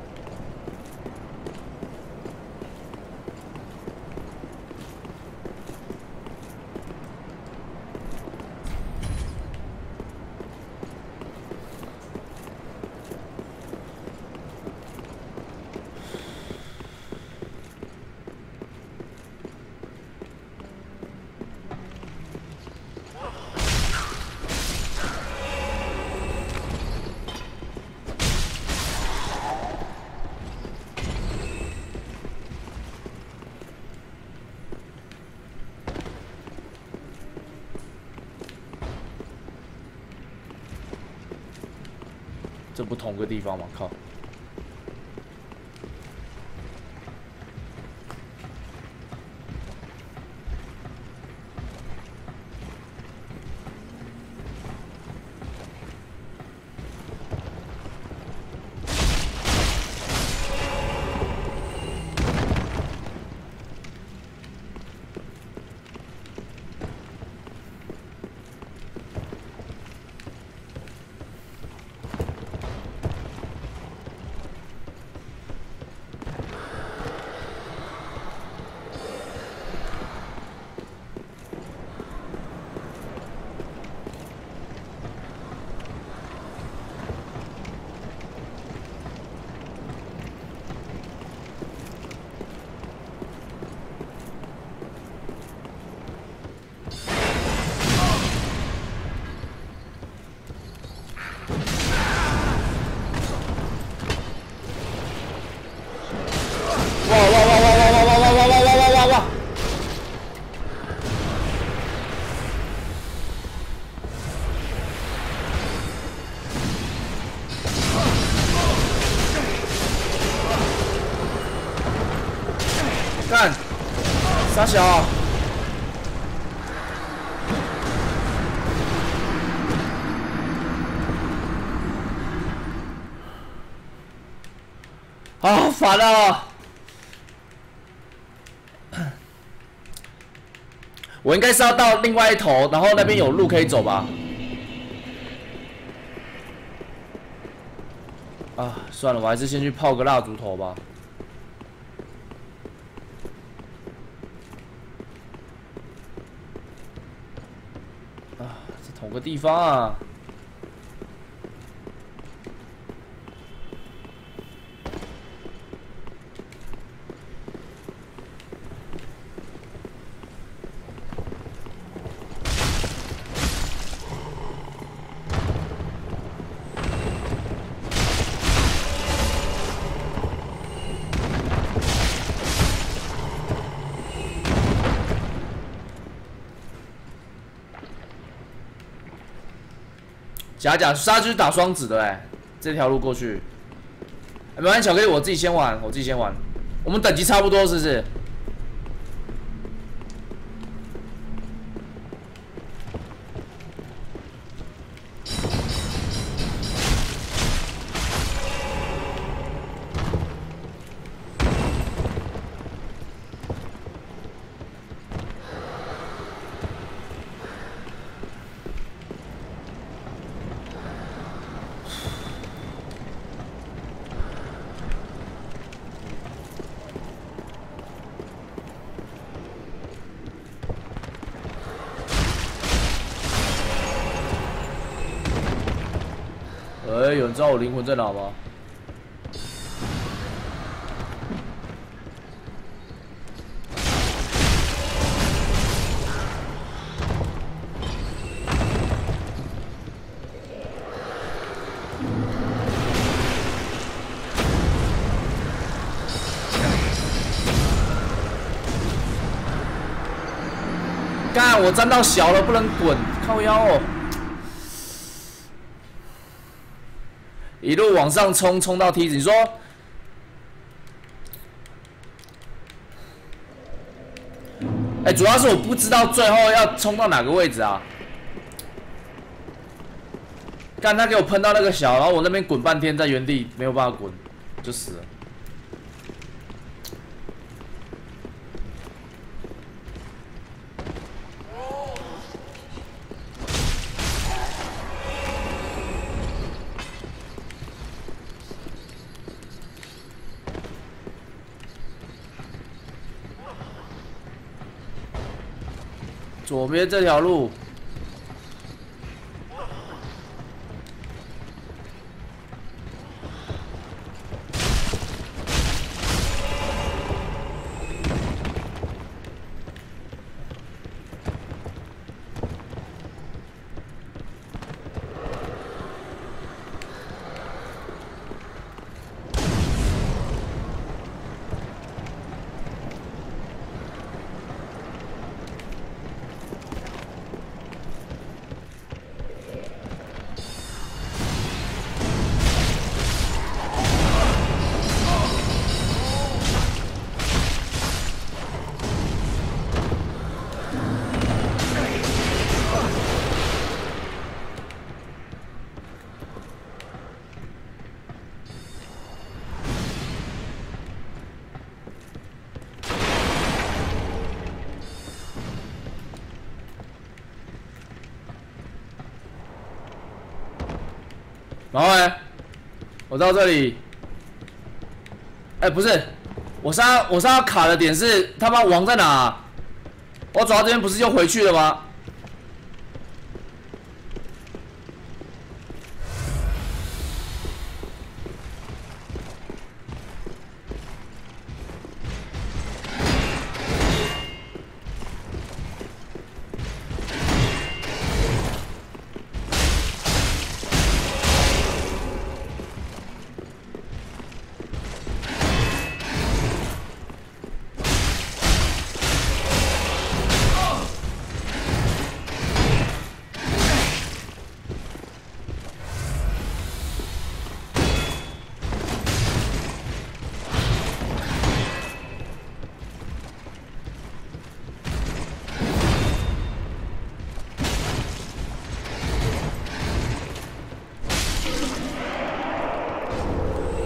这不同个地方吗？靠！ 傻小。好烦啊！我应该是要到另外一头，然后那边有路可以走吧？啊，算了，我还是先去泡个蜡烛头吧。啊，是同个地方啊。假杀就是打双子的哎，这条路过去。没关系，巧克力我自己先玩，我自己先玩。我们等级差不多是不是？有人知道我灵魂在哪吗？干，我站到小了，不能滚，靠腰哦。一路往上冲，冲到梯子。你说，主要是我不知道最后要冲到哪个位置啊。干他给我喷到那个小，然后我那边滚半天，在原地没有办法滚，就死了。左边这条路，然后呢，我到这里，不是，我是要卡的点是他妈王在哪啊？我走到这边不是就回去了吗？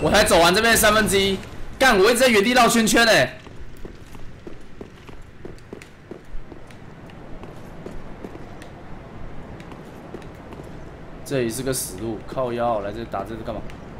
我才走完这边的1/3，干！我一直在原地绕圈圈哎。这里是个死路，靠腰来这打这个干嘛？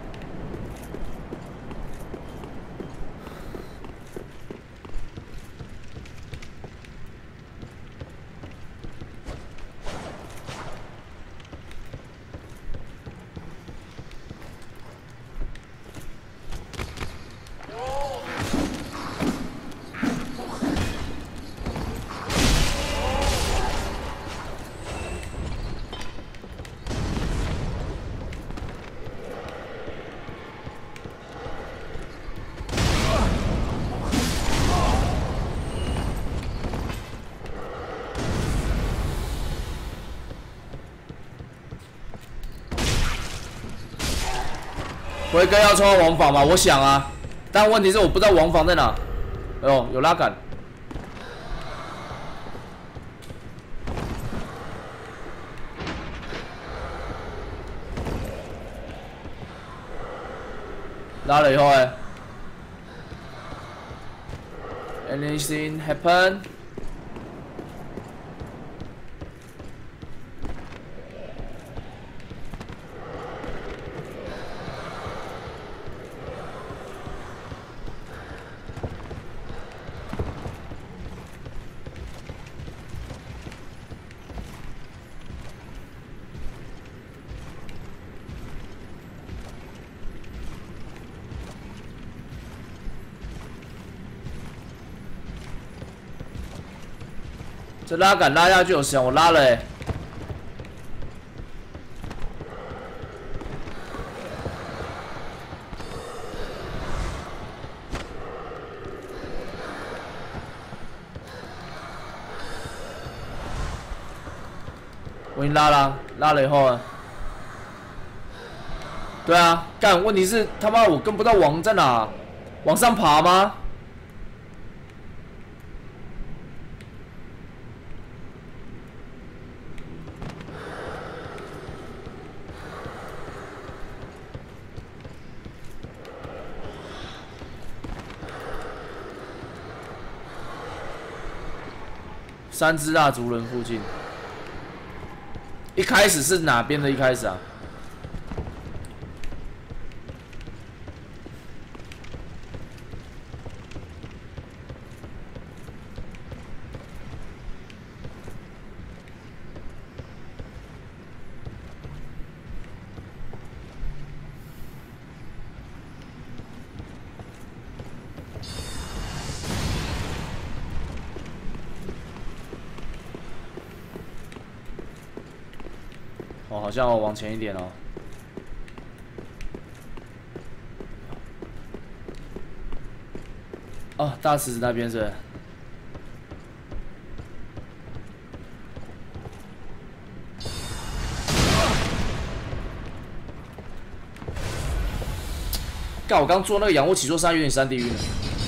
辉哥要抽到王房吗？我想啊，但问题是我不知道王房在哪。哎呦，有拉杆。拉了以后哎 ，anything happen？这拉杆拉下去有响，我拉了欸。我已经拉了，拉了以后啊，对啊，干，问题是他妈我跟不到王在哪，往上爬吗？三只蜡烛人附近，一开始是哪边的？一开始啊？哦，好像我往前一点哦。哦，大池子那边是。干，我刚做那个仰卧起坐3有点3D晕了。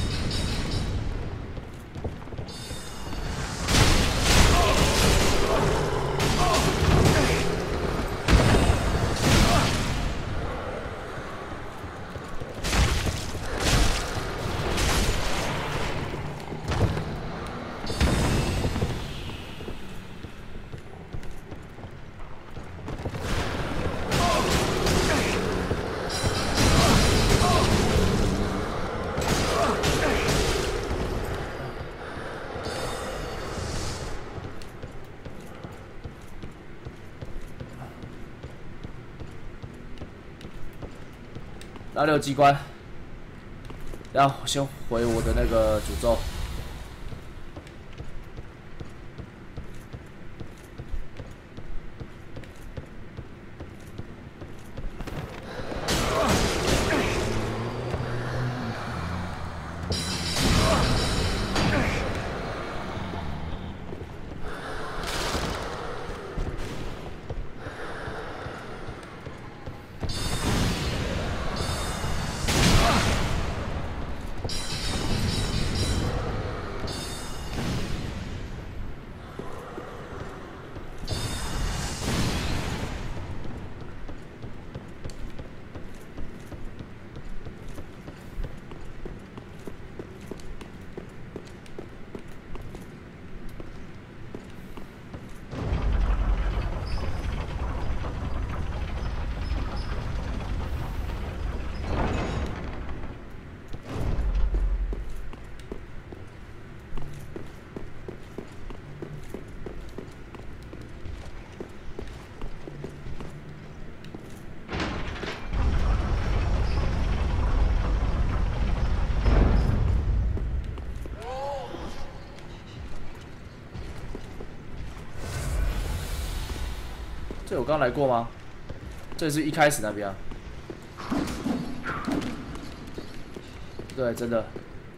哪里有机关？然后先回我的那个诅咒。 这我刚来过吗？这是一开始那边啊。对，真的。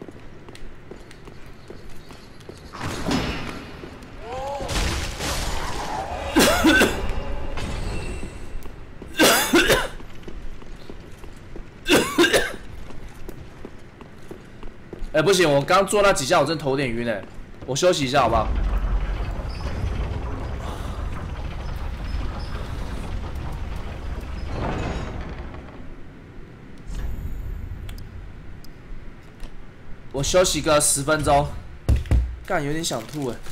哎，不行，我刚做那几下，我真头有点晕哎，我休息一下好不好？我休息个10分钟，干有点想吐哎。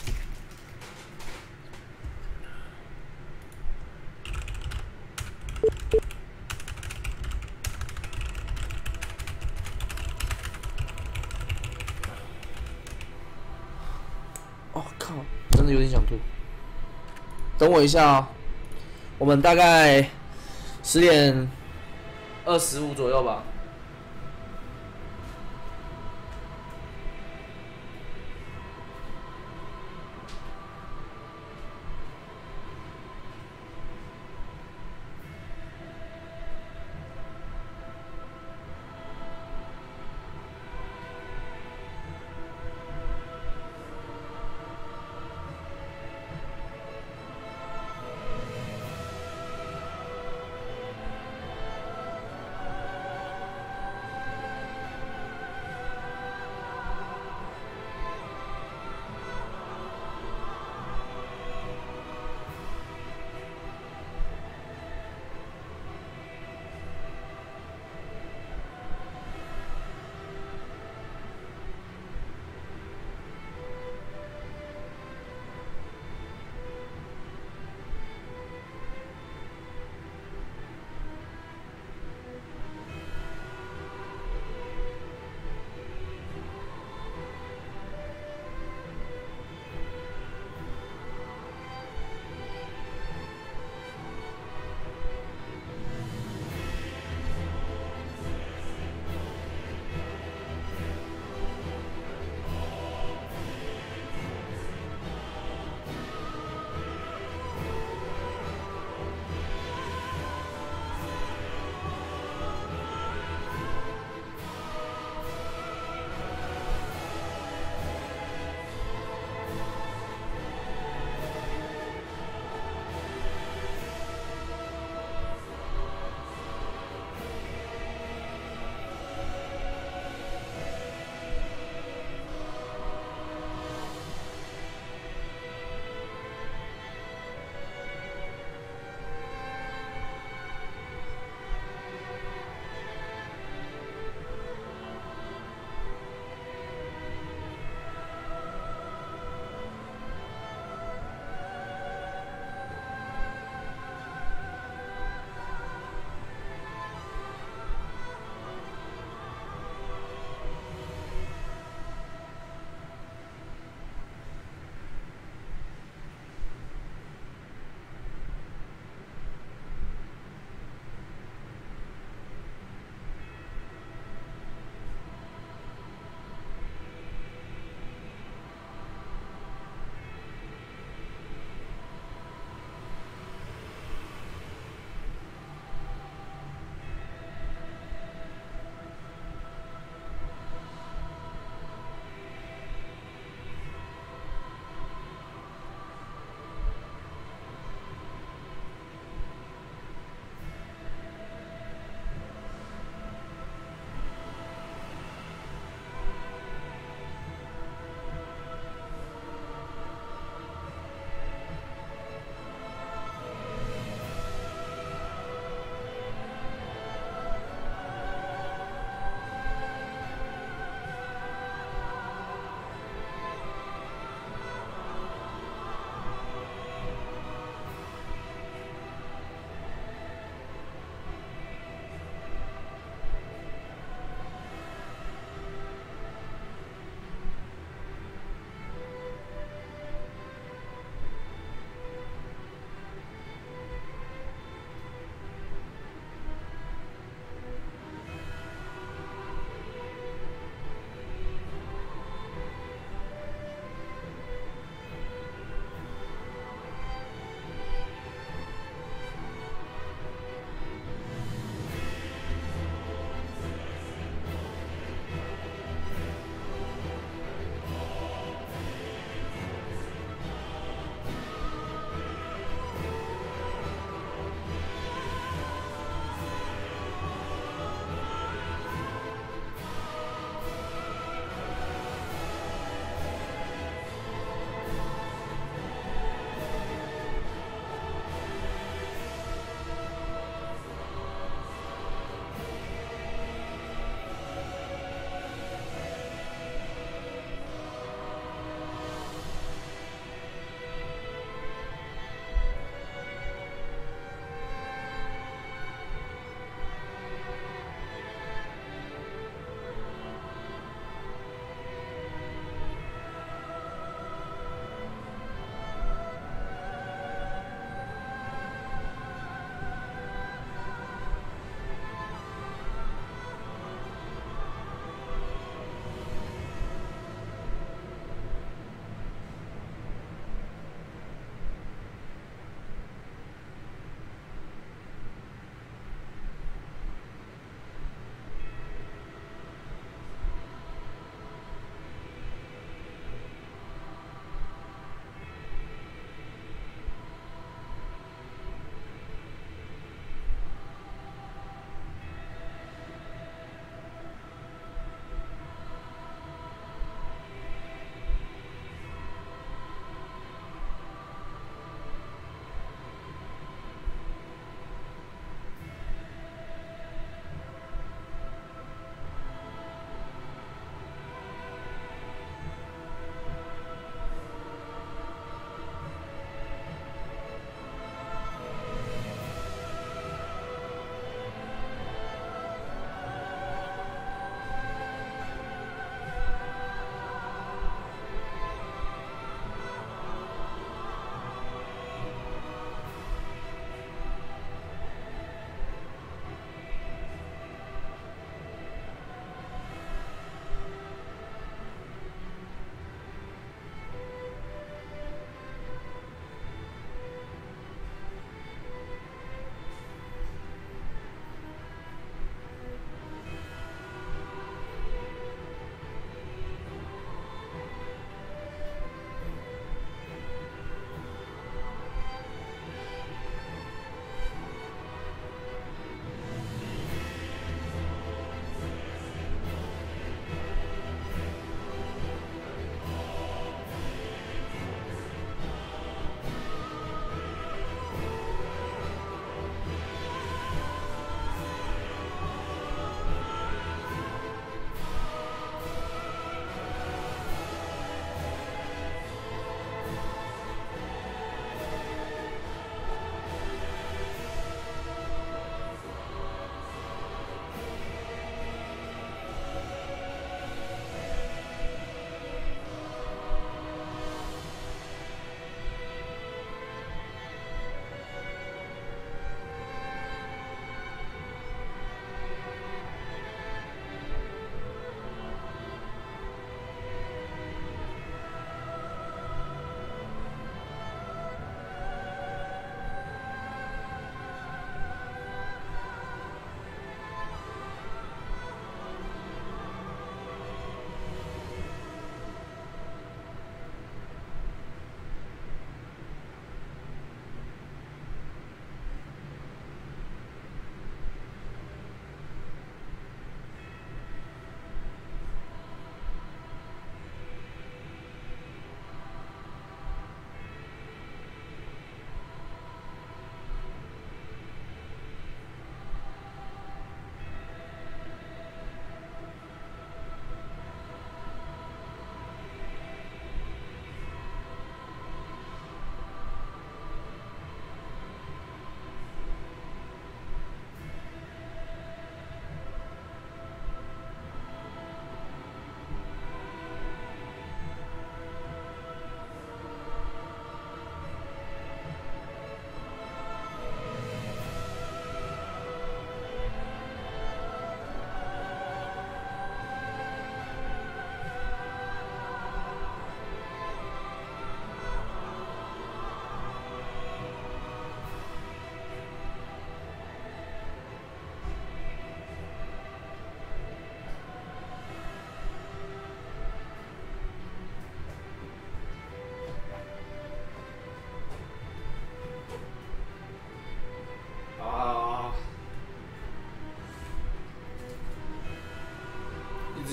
哦靠，真的有点想吐。等我一下啊、我们大概10点25左右吧。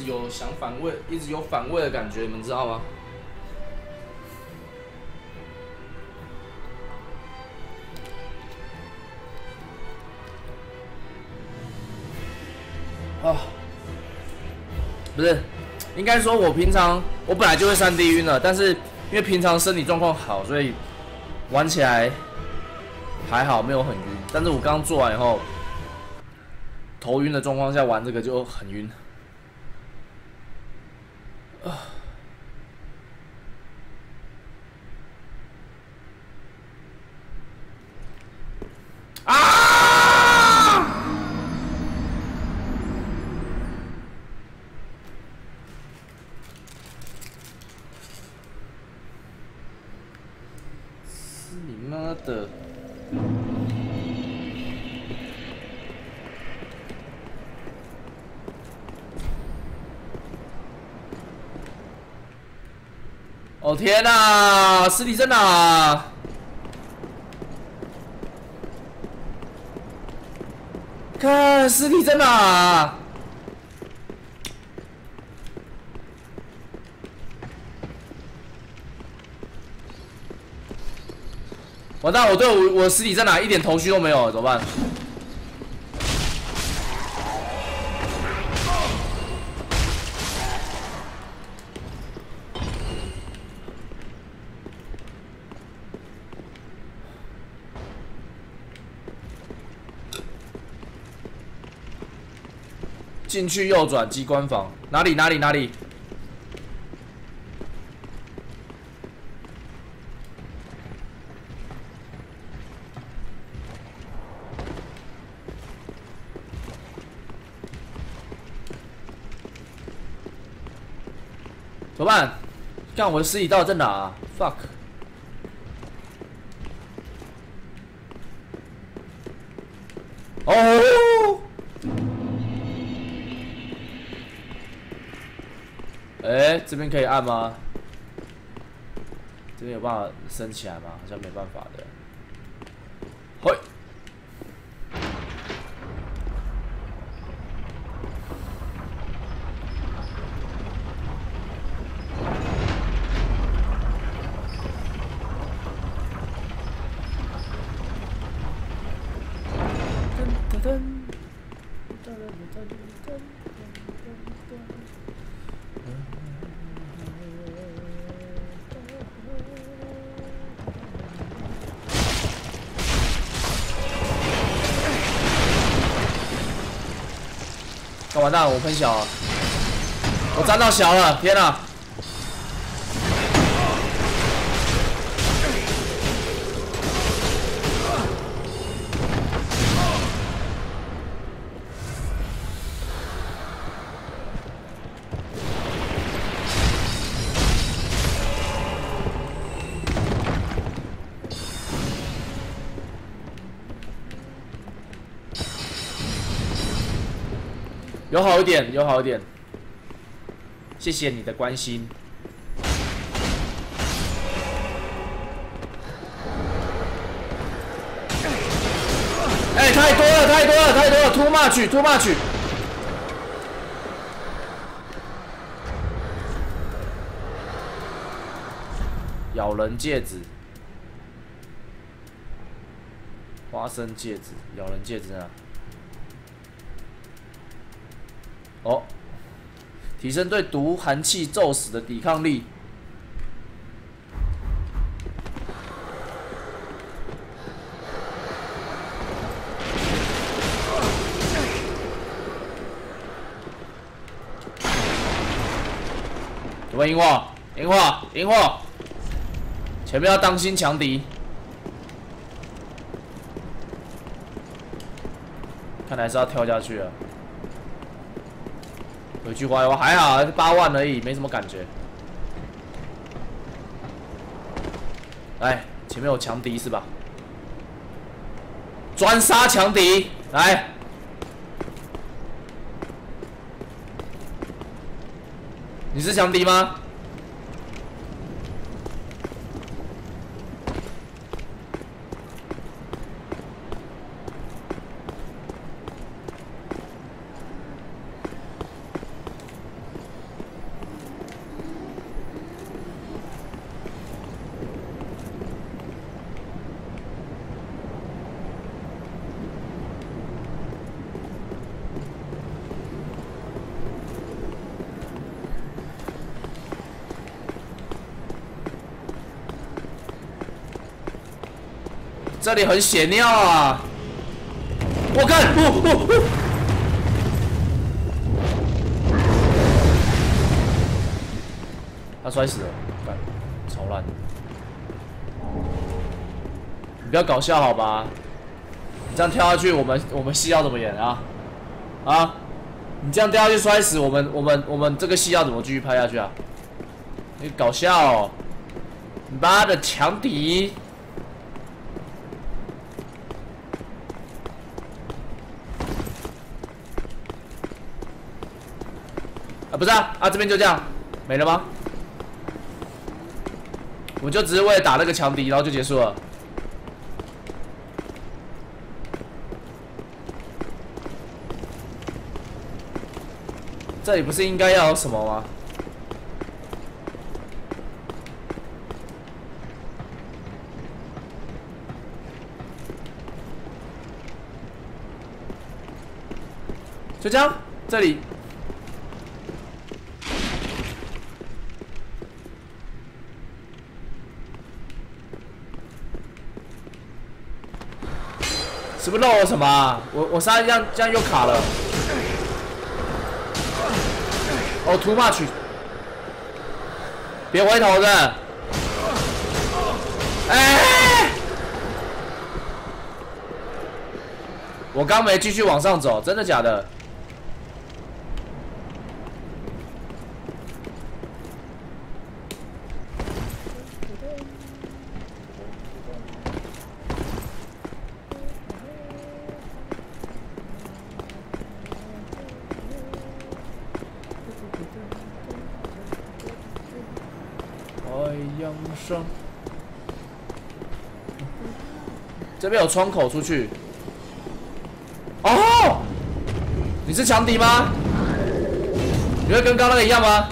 有想反胃，一直有反胃的感觉，你们知道吗？啊，不是，应该说我平常我本来就会3D 晕了，但是因为平常身体状况好，所以玩起来还好，没有很晕。但是我刚做完以后，头晕的状况下玩这个就很晕。你妈的！哦天哪，尸体在哪？看尸体在哪？完蛋！我对我的尸体在哪一点头绪都没有，怎么办？进去右转机关房，哪里？怎么办？看我的尸体到底在哪啊 ？Fuck！ 哦！哎，这边可以按吗？这边有办法升起来吗？好像没办法的。嘿。完蛋了，我喷小了，我沾到小了，天哪！有好一点，有好一点，谢谢你的关心。哎，太多了 ，too much。咬人戒指，花生戒指，咬人戒指啊！哦，提升对毒寒气咒死的抵抗力。有没有萤火，前面要当心强敌。看来是要跳下去了。回去花一花还好，8万而已，没什么感觉。来，前面有强敌是吧？专杀强敌，来。你是强敌吗？ 这里很血尿啊！我看，他摔死了，干，超烂！你不要搞笑好吧？你这样跳下去，我们戏要怎么演啊？啊？你这样掉下去摔死，我们这个戏要怎么继续拍下去啊？你搞笑哦！你妈的强敌！啊，不是啊，这边就这样没了吗？我就只是为了打那个强敌，然后就结束了。这里不是应该要有什么吗？就这样，这里。是不是漏了什么啊？我杀这样又卡了。哦 ，too much， 别回头的。哎，我刚没继续往上走，真的假的？这边有窗口出去。哦，你是强敌吗？你会跟刚那个一样吗？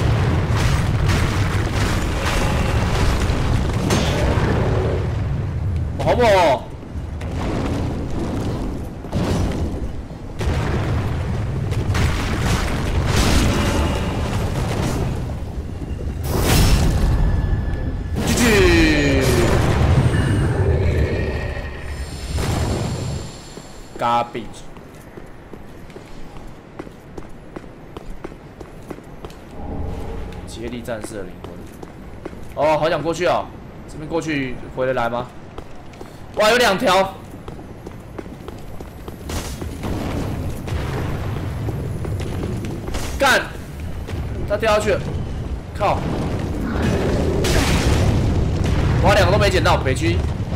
我好猛哦！Garbage。接力战士的灵魂。哦，好想过去哦！这边过去回得来吗？哇，有2条。干！他掉下去了。靠！哇，2个都没捡到，北区。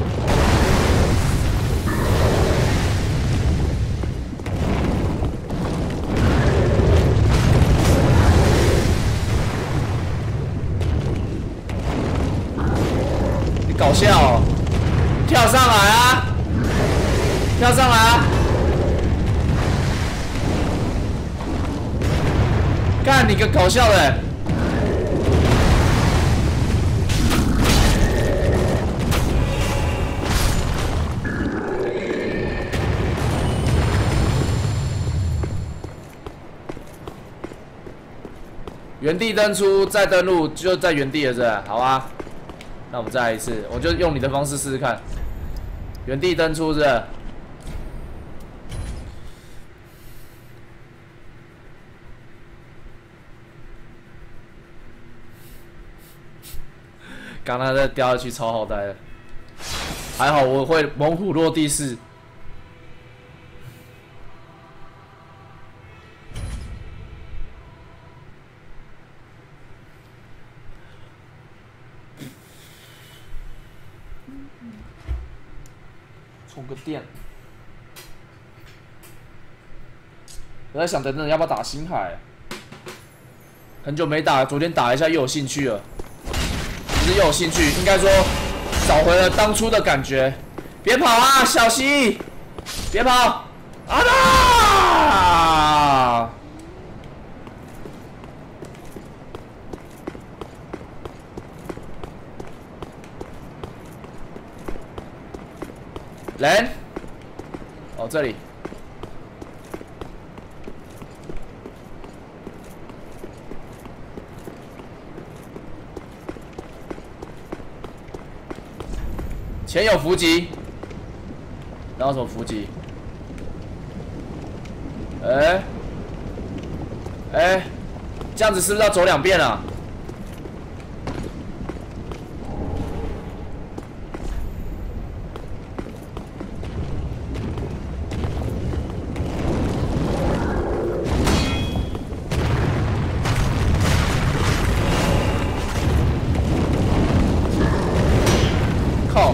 搞笑哦，跳上来啊！跳上来啊！干你个搞笑的！原地登出，再登录，就在原地了，是吧？好啊。那我们再来一次，我就用你的方式试试看。原地登出是不是？刚才在掉下去超好呆的，还好我会猛虎落地式。充个电。我在想，等等要不要打星海？很久没打，昨天打一下又有兴趣了。不是又有兴趣，应该说找回了当初的感觉。别跑啊，小西！别跑！啊啦！人？哦，这里。前有伏击， 然后什么伏击？哎、哎、这样子是不是要走2遍啊？靠！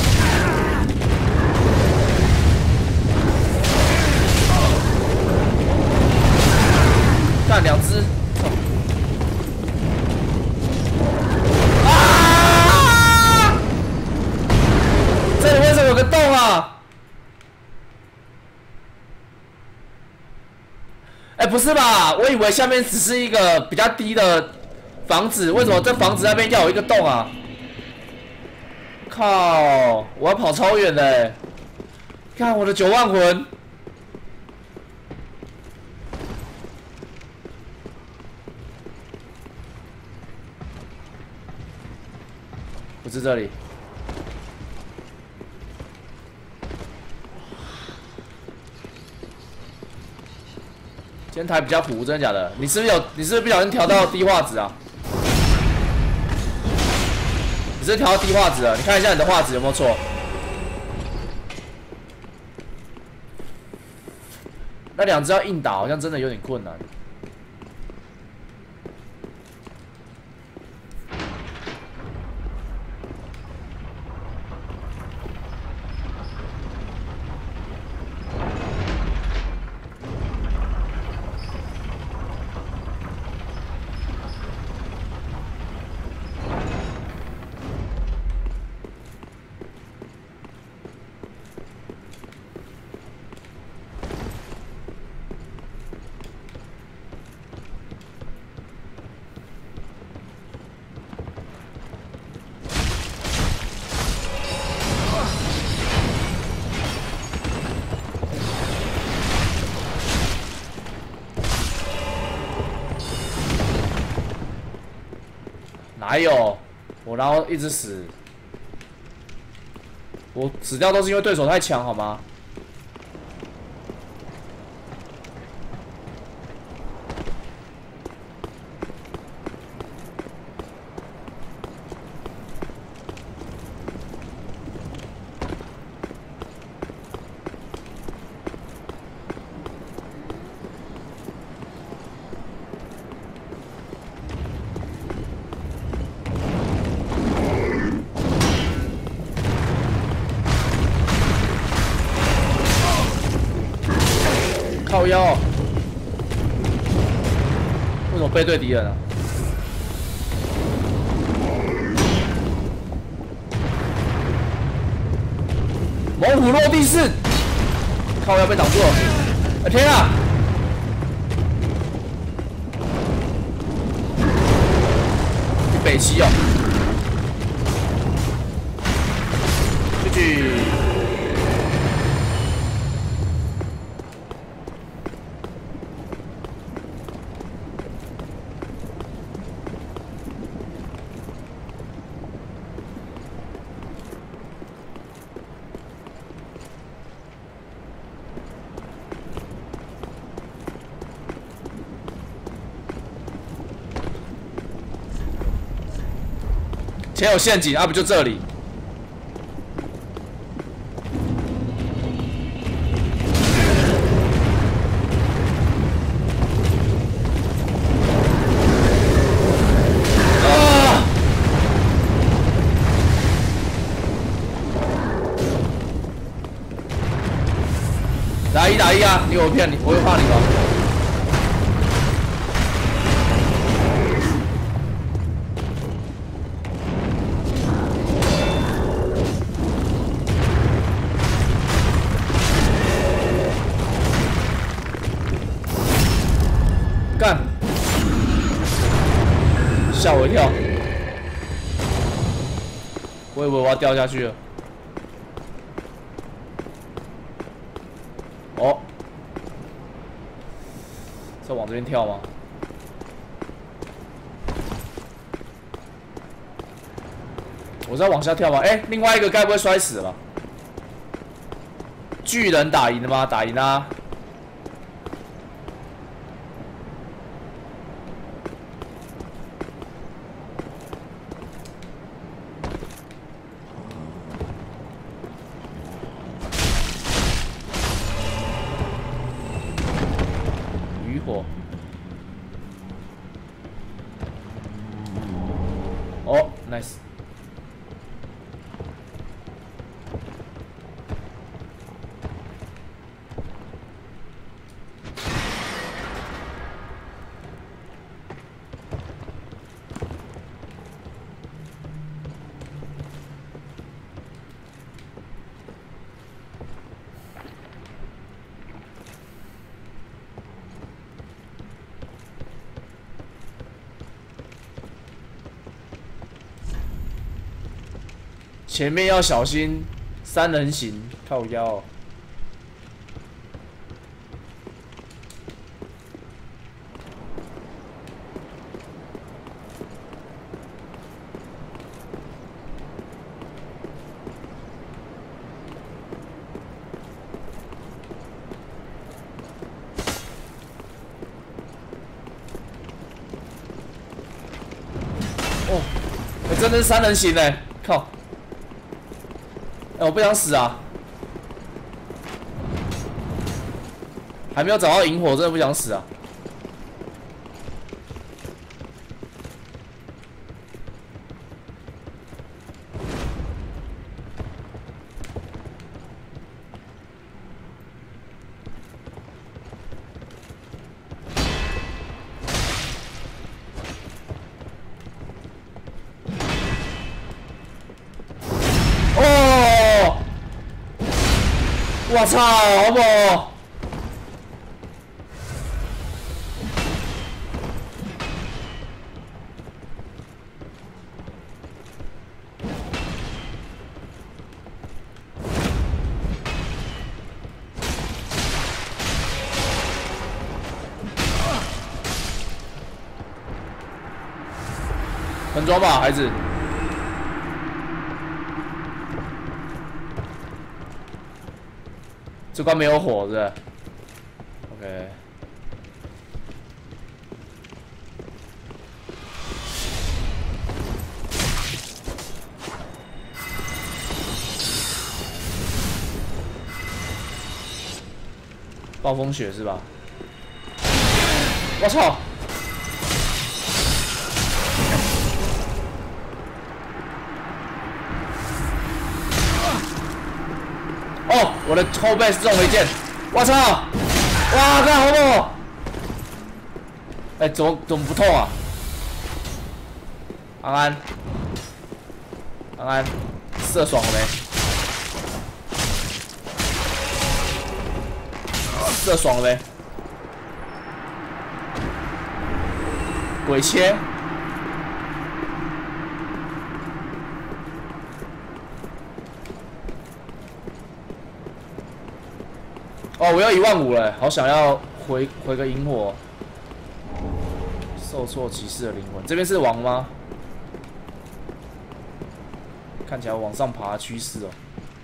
干2只！啊！这里为什么有个洞啊？哎，不是吧？我以为下面只是一个比较低的房子，为什么这房子那边要有一个洞啊？靠！我要跑超远的欸！看我的9万魂！不是这里。今天台比较糊，真的假的？你是不是不小心调到低画质啊？你是调到低画质了？你看一下你的画质有没有错？那2只要硬打，好像真的有点困难。哪有？我然后一直死，我死掉都是因为对手太强，好吗？靠腰，为什么背对敌人啊？猛虎落地式，靠腰被挡住了！哎天啊！你北齐哦，去。前有陷阱，啊不就这里？啊！打一打一啊！你有骗你，我会怕你吧？干！吓我一跳，我以为我要掉下去了。哦，是往这边跳吗？我是要往下跳吗？哎，另外一个该不会摔死了？ 巨人打赢了吗？打赢啦！渔火。哦 ，nice。 前面要小心三人行，靠腰。哦，真的是三人行哎，靠！ 我不想死啊！还没有找到萤火，真的不想死啊！我操，好不？分装吧，孩子。 这关没有火，是不是 ？OK。暴风雪是吧？我操！哦，我的后背中了一箭，我操！哇，看好不？哎，怎么不痛啊？安安，安安，射爽了没？射爽了没？鬼切！ 哦，我要15000了，好想要回个萤火。受挫骑士的灵魂，这边是王吗？看起来往上爬的趋势哦。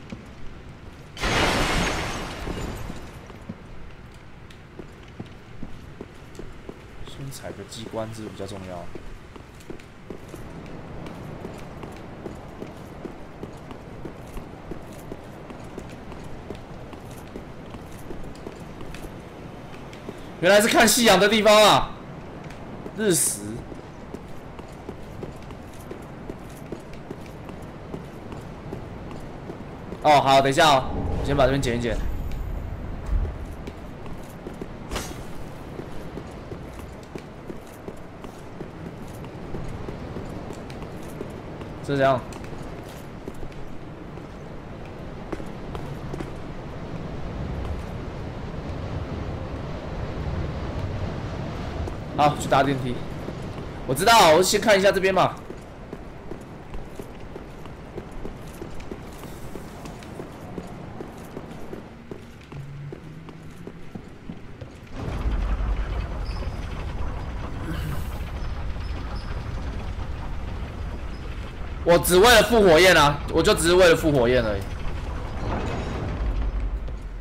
先踩个机关，这个比较重要。 原来是看夕阳的地方啊！日食。哦，好，等一下哦，我先把这边剪一剪。是这样。 好，去搭电梯。我知道，我先看一下这边嘛。我只为了复火焰啊！我就只是为了复火焰而已。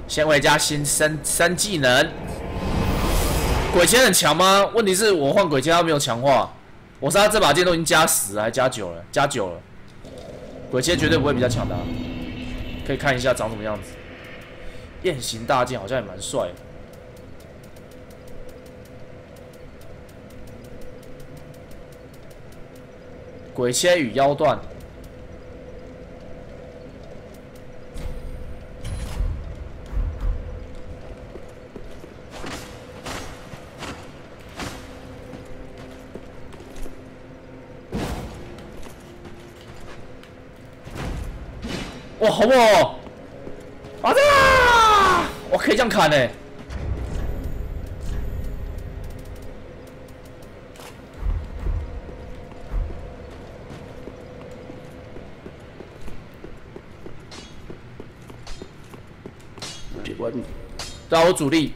纤维加新升技能。鬼切很强吗？问题是我换鬼切他没有强化，我杀这把剑都已经加10了，还加9了，加9了。鬼切绝对不会比较强的、啊，可以看一下长什么样子。雁行大剑好像也蛮帅的。鬼切与腰断。 哇，好猛哦！啊哒！我可以这样砍呢。对啊，我主力。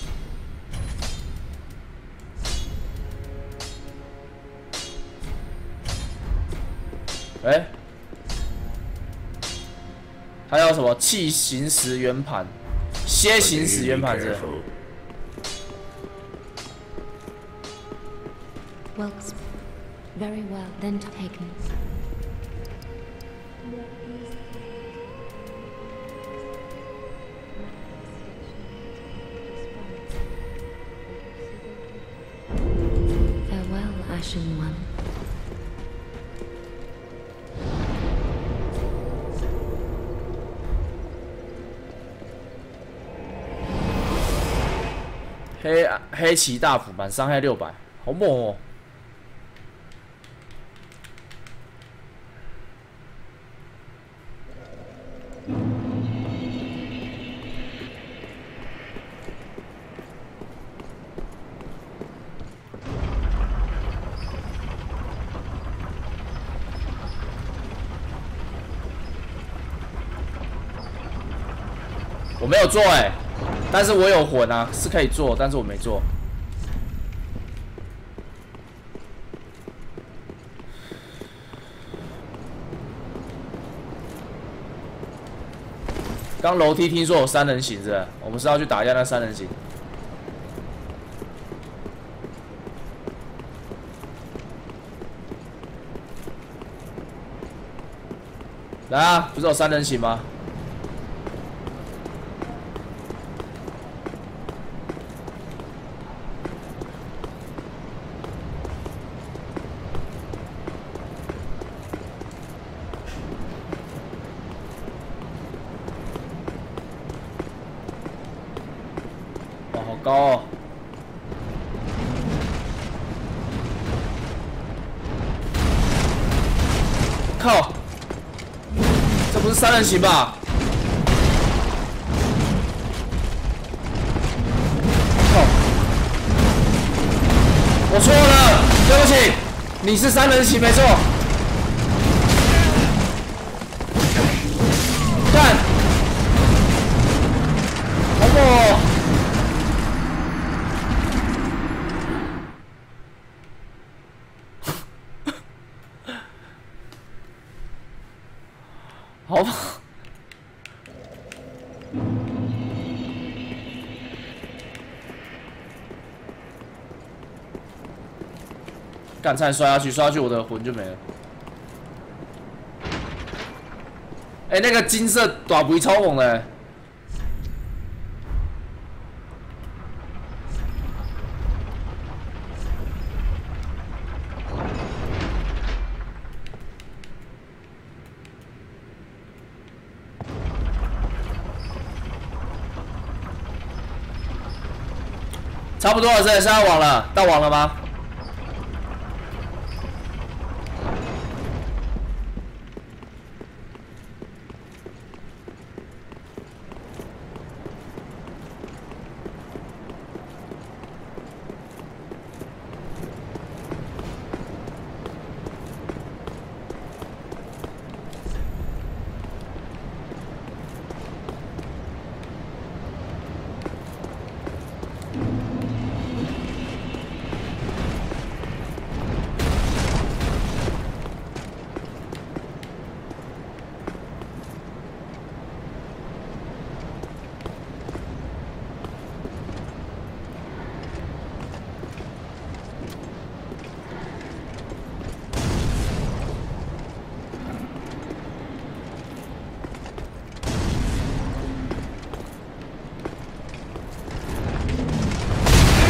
哎。 还有什么气行石圆盘、蝎行石圆盘是？ Works very well, then taken. Farewell, Ashen One. 黑旗大斧满伤害600，好猛哦！我没有做哎、欸。 但是我有魂啊，是可以做，但是我没做。刚楼梯听说有3人行是吧？我们是要去打一下那3人行。来啊，不是有3人行吗？ 高哦！靠，这不是3人行吧？靠！我错了，对不起，你是3人行没错。干！好猛哦！ 好吧，干菜摔下去，摔下去，我的魂就没了。哎、欸，那个金色短尾超猛的、欸。差不多了，这下网了，到网了吗？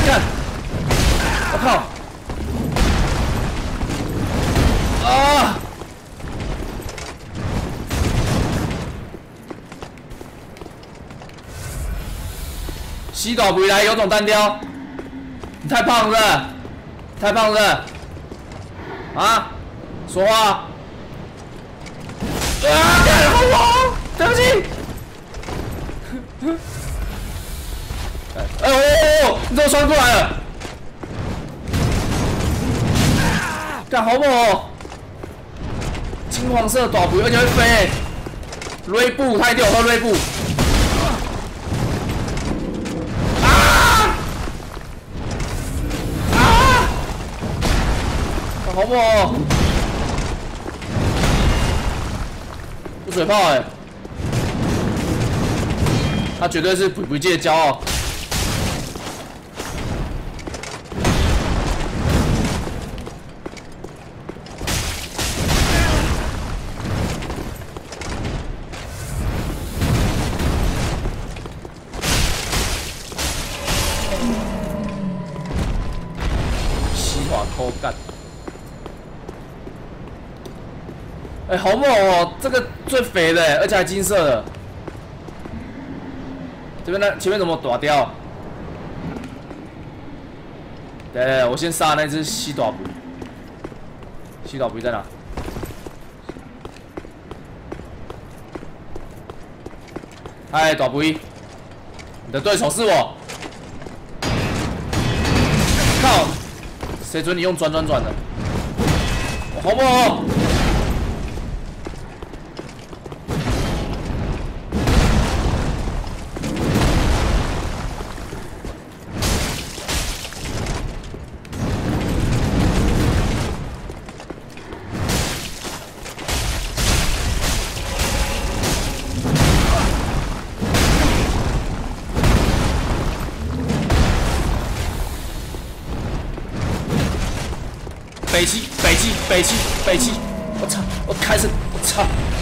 干！我靠！啊！吸短回来，有种单挑！你太胖了，太胖了！啊！说话！啊！干好猛！对不起！哎呦！你怎么穿过来了？干好猛哦！金黄色短步，而且会飞。锐步，他一定有喝锐步。好猛哦！有水炮哎，他绝对是普普界的骄傲。西瓦偷干。哎，好猛哦！这个最肥的，而且还金色的。这边呢，前面怎么打掉？对，我先杀那只西短捕。西短捕在哪？嗨，短捕，你的对手是我。靠！谁准你用转的？我好猛哦！北七！我操！我开始！我操！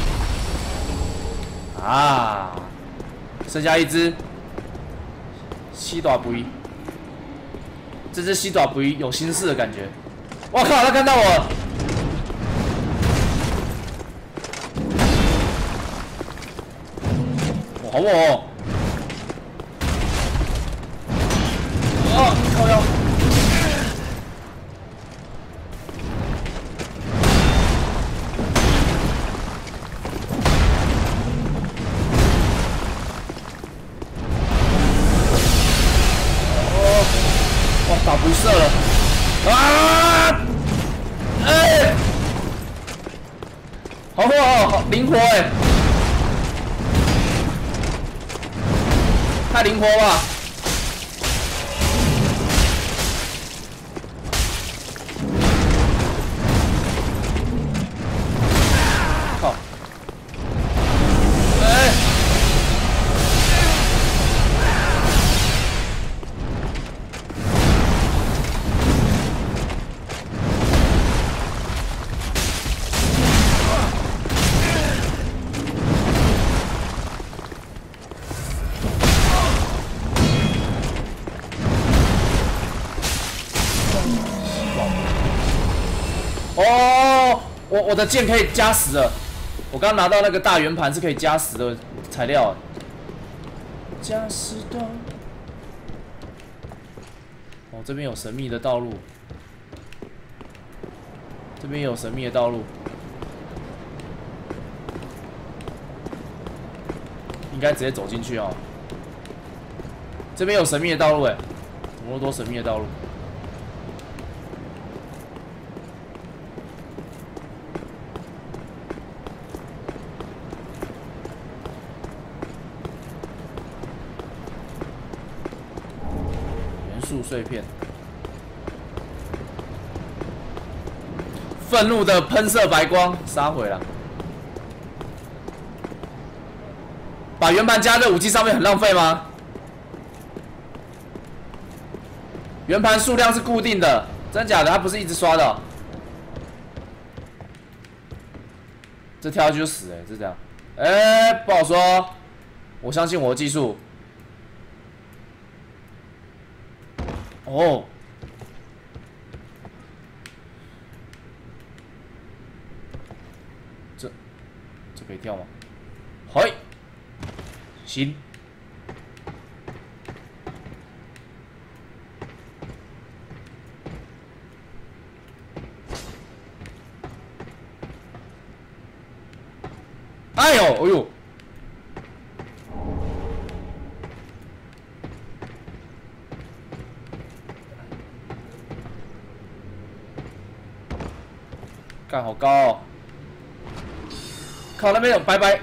啊！剩下一只西短捕，这只西短捕有心事的感觉。我靠！他看到我了！我好猛哦！哦，靠腰！打不射了！啊！哎，好火哦，好灵活哎，太灵活了！靠！哎！哦，我的剑可以加10了。我刚拿到那个大圆盘是可以加10的材料。加10的。哦，这边有神秘的道路。这边有神秘的道路。应该直接走进去哦。这边有神秘的道路哎，怎么那么多神秘的道路？碎片，愤怒的喷射白光，杀回了。把圆盘加在武器上面很浪费吗？圆盘数量是固定的，真假的？它不是一直刷的哦。这跳下去就死哎，是这样。哎，不好说，我相信我的技术。 哦，这可以跳吗？嘿，行。哎呦，哎呦！干好高哦！靠，那边有拜拜。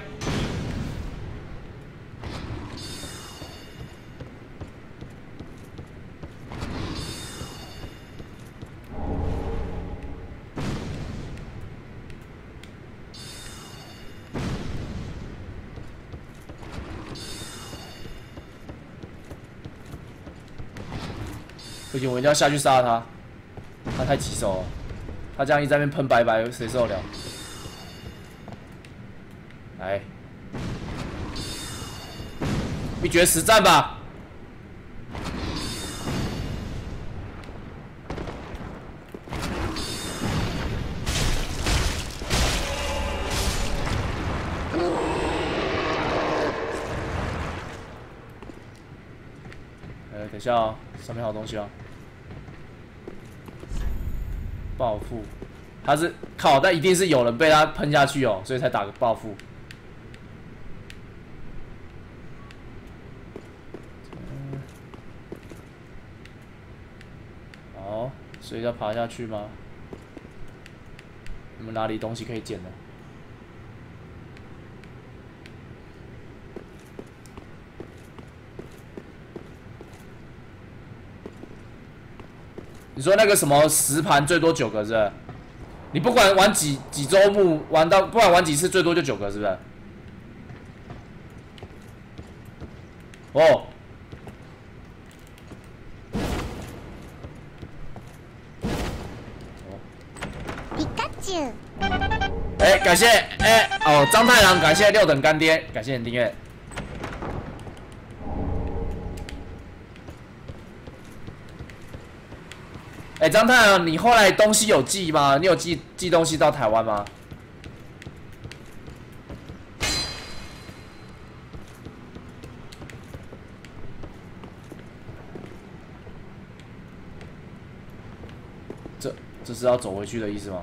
不行，我一定要下去杀他，他太棘手了。他这样一直在那边喷白白，谁受得了？来，一决实战吧！等一下哦，上面还有东西哦。报复，他是靠，但一定是有人被他喷下去哦，所以才打个报复。哦，所以要爬下去吗？我们哪里东西可以捡呢？你说那个什么10盘最多9个是不是？你不管玩几周目，玩到不管玩几次，最多就9个是不是？哦。 皮卡丘。 哎，感谢哦，张太郎，感谢6等干爹，感谢你订阅。哎，张太阳，你后来东西有寄吗？你有寄东西到台湾吗？这是要走回去的意思吗？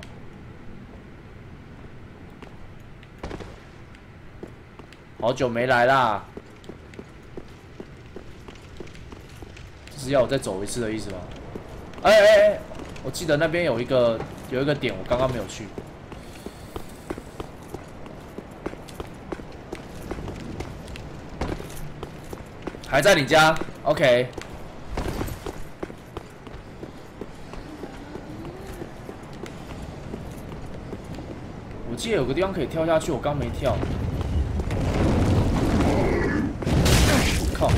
好久没来啦，这是要我再走一次的意思吗？哎，我记得那边有一个点，我刚刚没有去。还在你家 ？OK。我记得有个地方可以跳下去，我刚没跳。靠！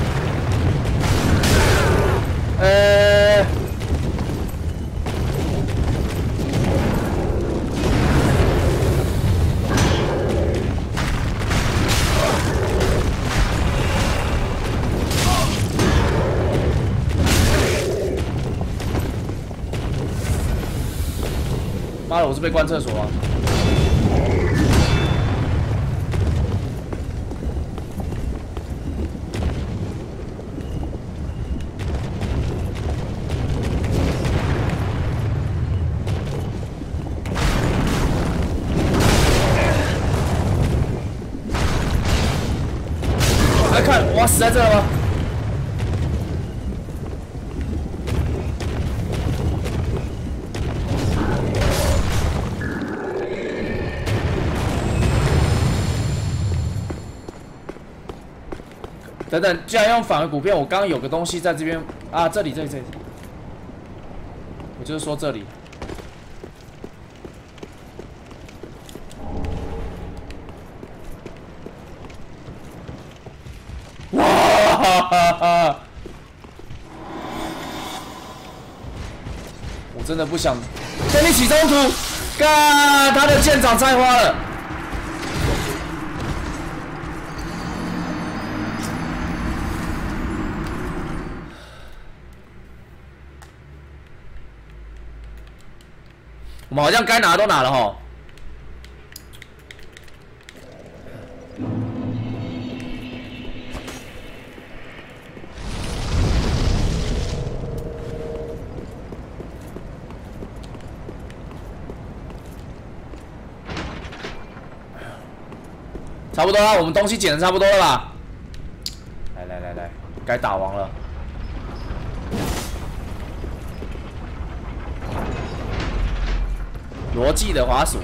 妈的，我是被关厕所吗？来看，我要死在这了吗？等等，既然用反而骨片，我刚刚有个东西在这边啊，这里，我就是说这里。哇哈哈哈！我真的不想跟你起冲突，干，他的剑长菜花了。 我们好像该拿都拿了齁。差不多了，我们东西捡的差不多了吧？来，该打王了。逻辑的滑鼠。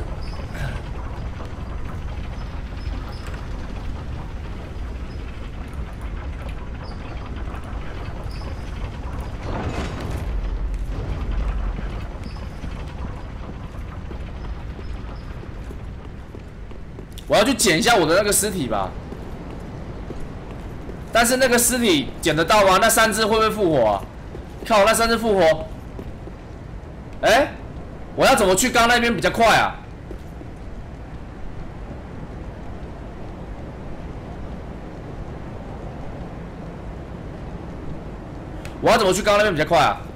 我要去捡一下我的那个尸体吧，但是那个尸体捡得到吗？那3只会不会复活啊？靠，那3只复活，哎，我要怎么去刚那边比较快啊？我要怎么去刚那边比较快啊？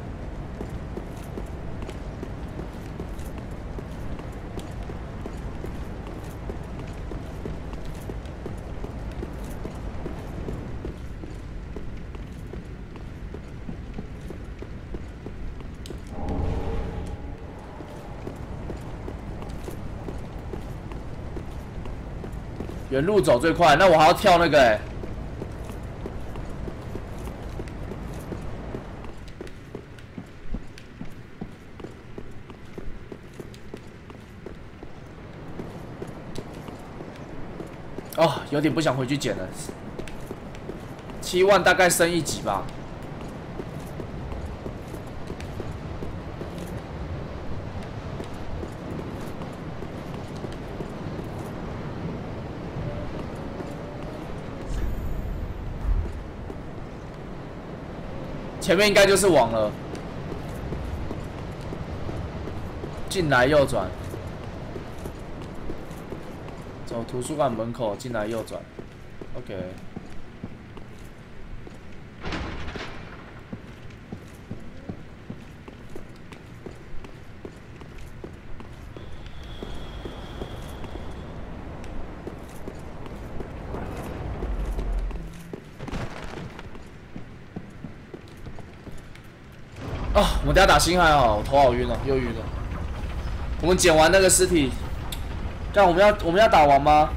原路走最快，那我还要跳那个哎、哦，有点不想回去捡了。7万大概升1级吧。前面应该就是网了。进来右转。走图书馆门口，进来右转。OK。啊，我等下打星海哦，我头好晕哦，又晕了。我们捡完那个尸体，干我们要打完吗？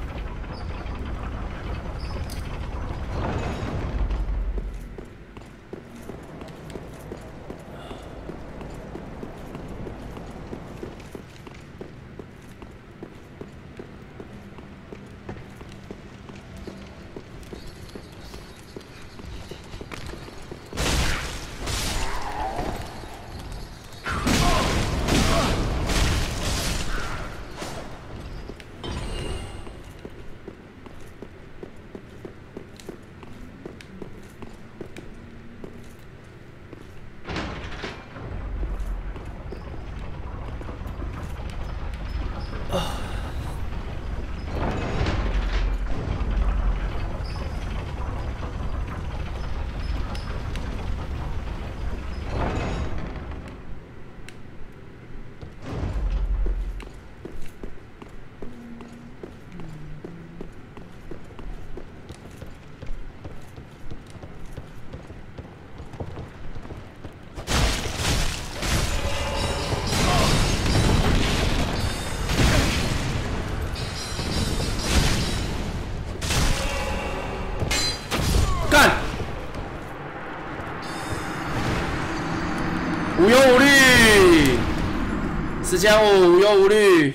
无忧无虑，4500无忧无虑。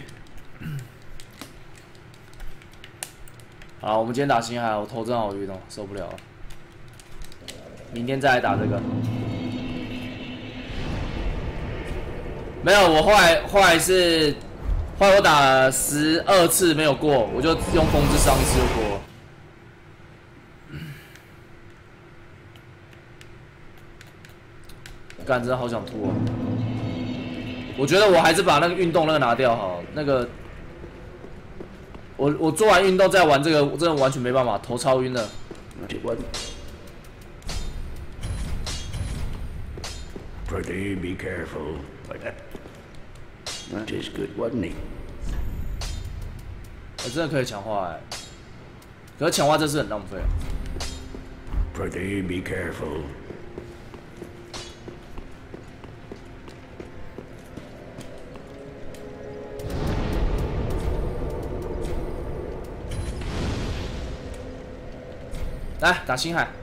好，我们今天打星海，我头真好晕哦，受不了了。明天再来打这个。没有，我后来我打了12次没有过，我就用风之伤1次就过了。干，真的好想吐哦！我觉得我还是把那个运动那个拿掉好了。那个，我做完运动再玩这个，我真的完全没办法，头超晕的。 Pretty, be careful. Like that. That is good, wasn't he? 我真的可以强化哎，可是强化这是很浪费啊。 Pretty, be careful. 来打星海。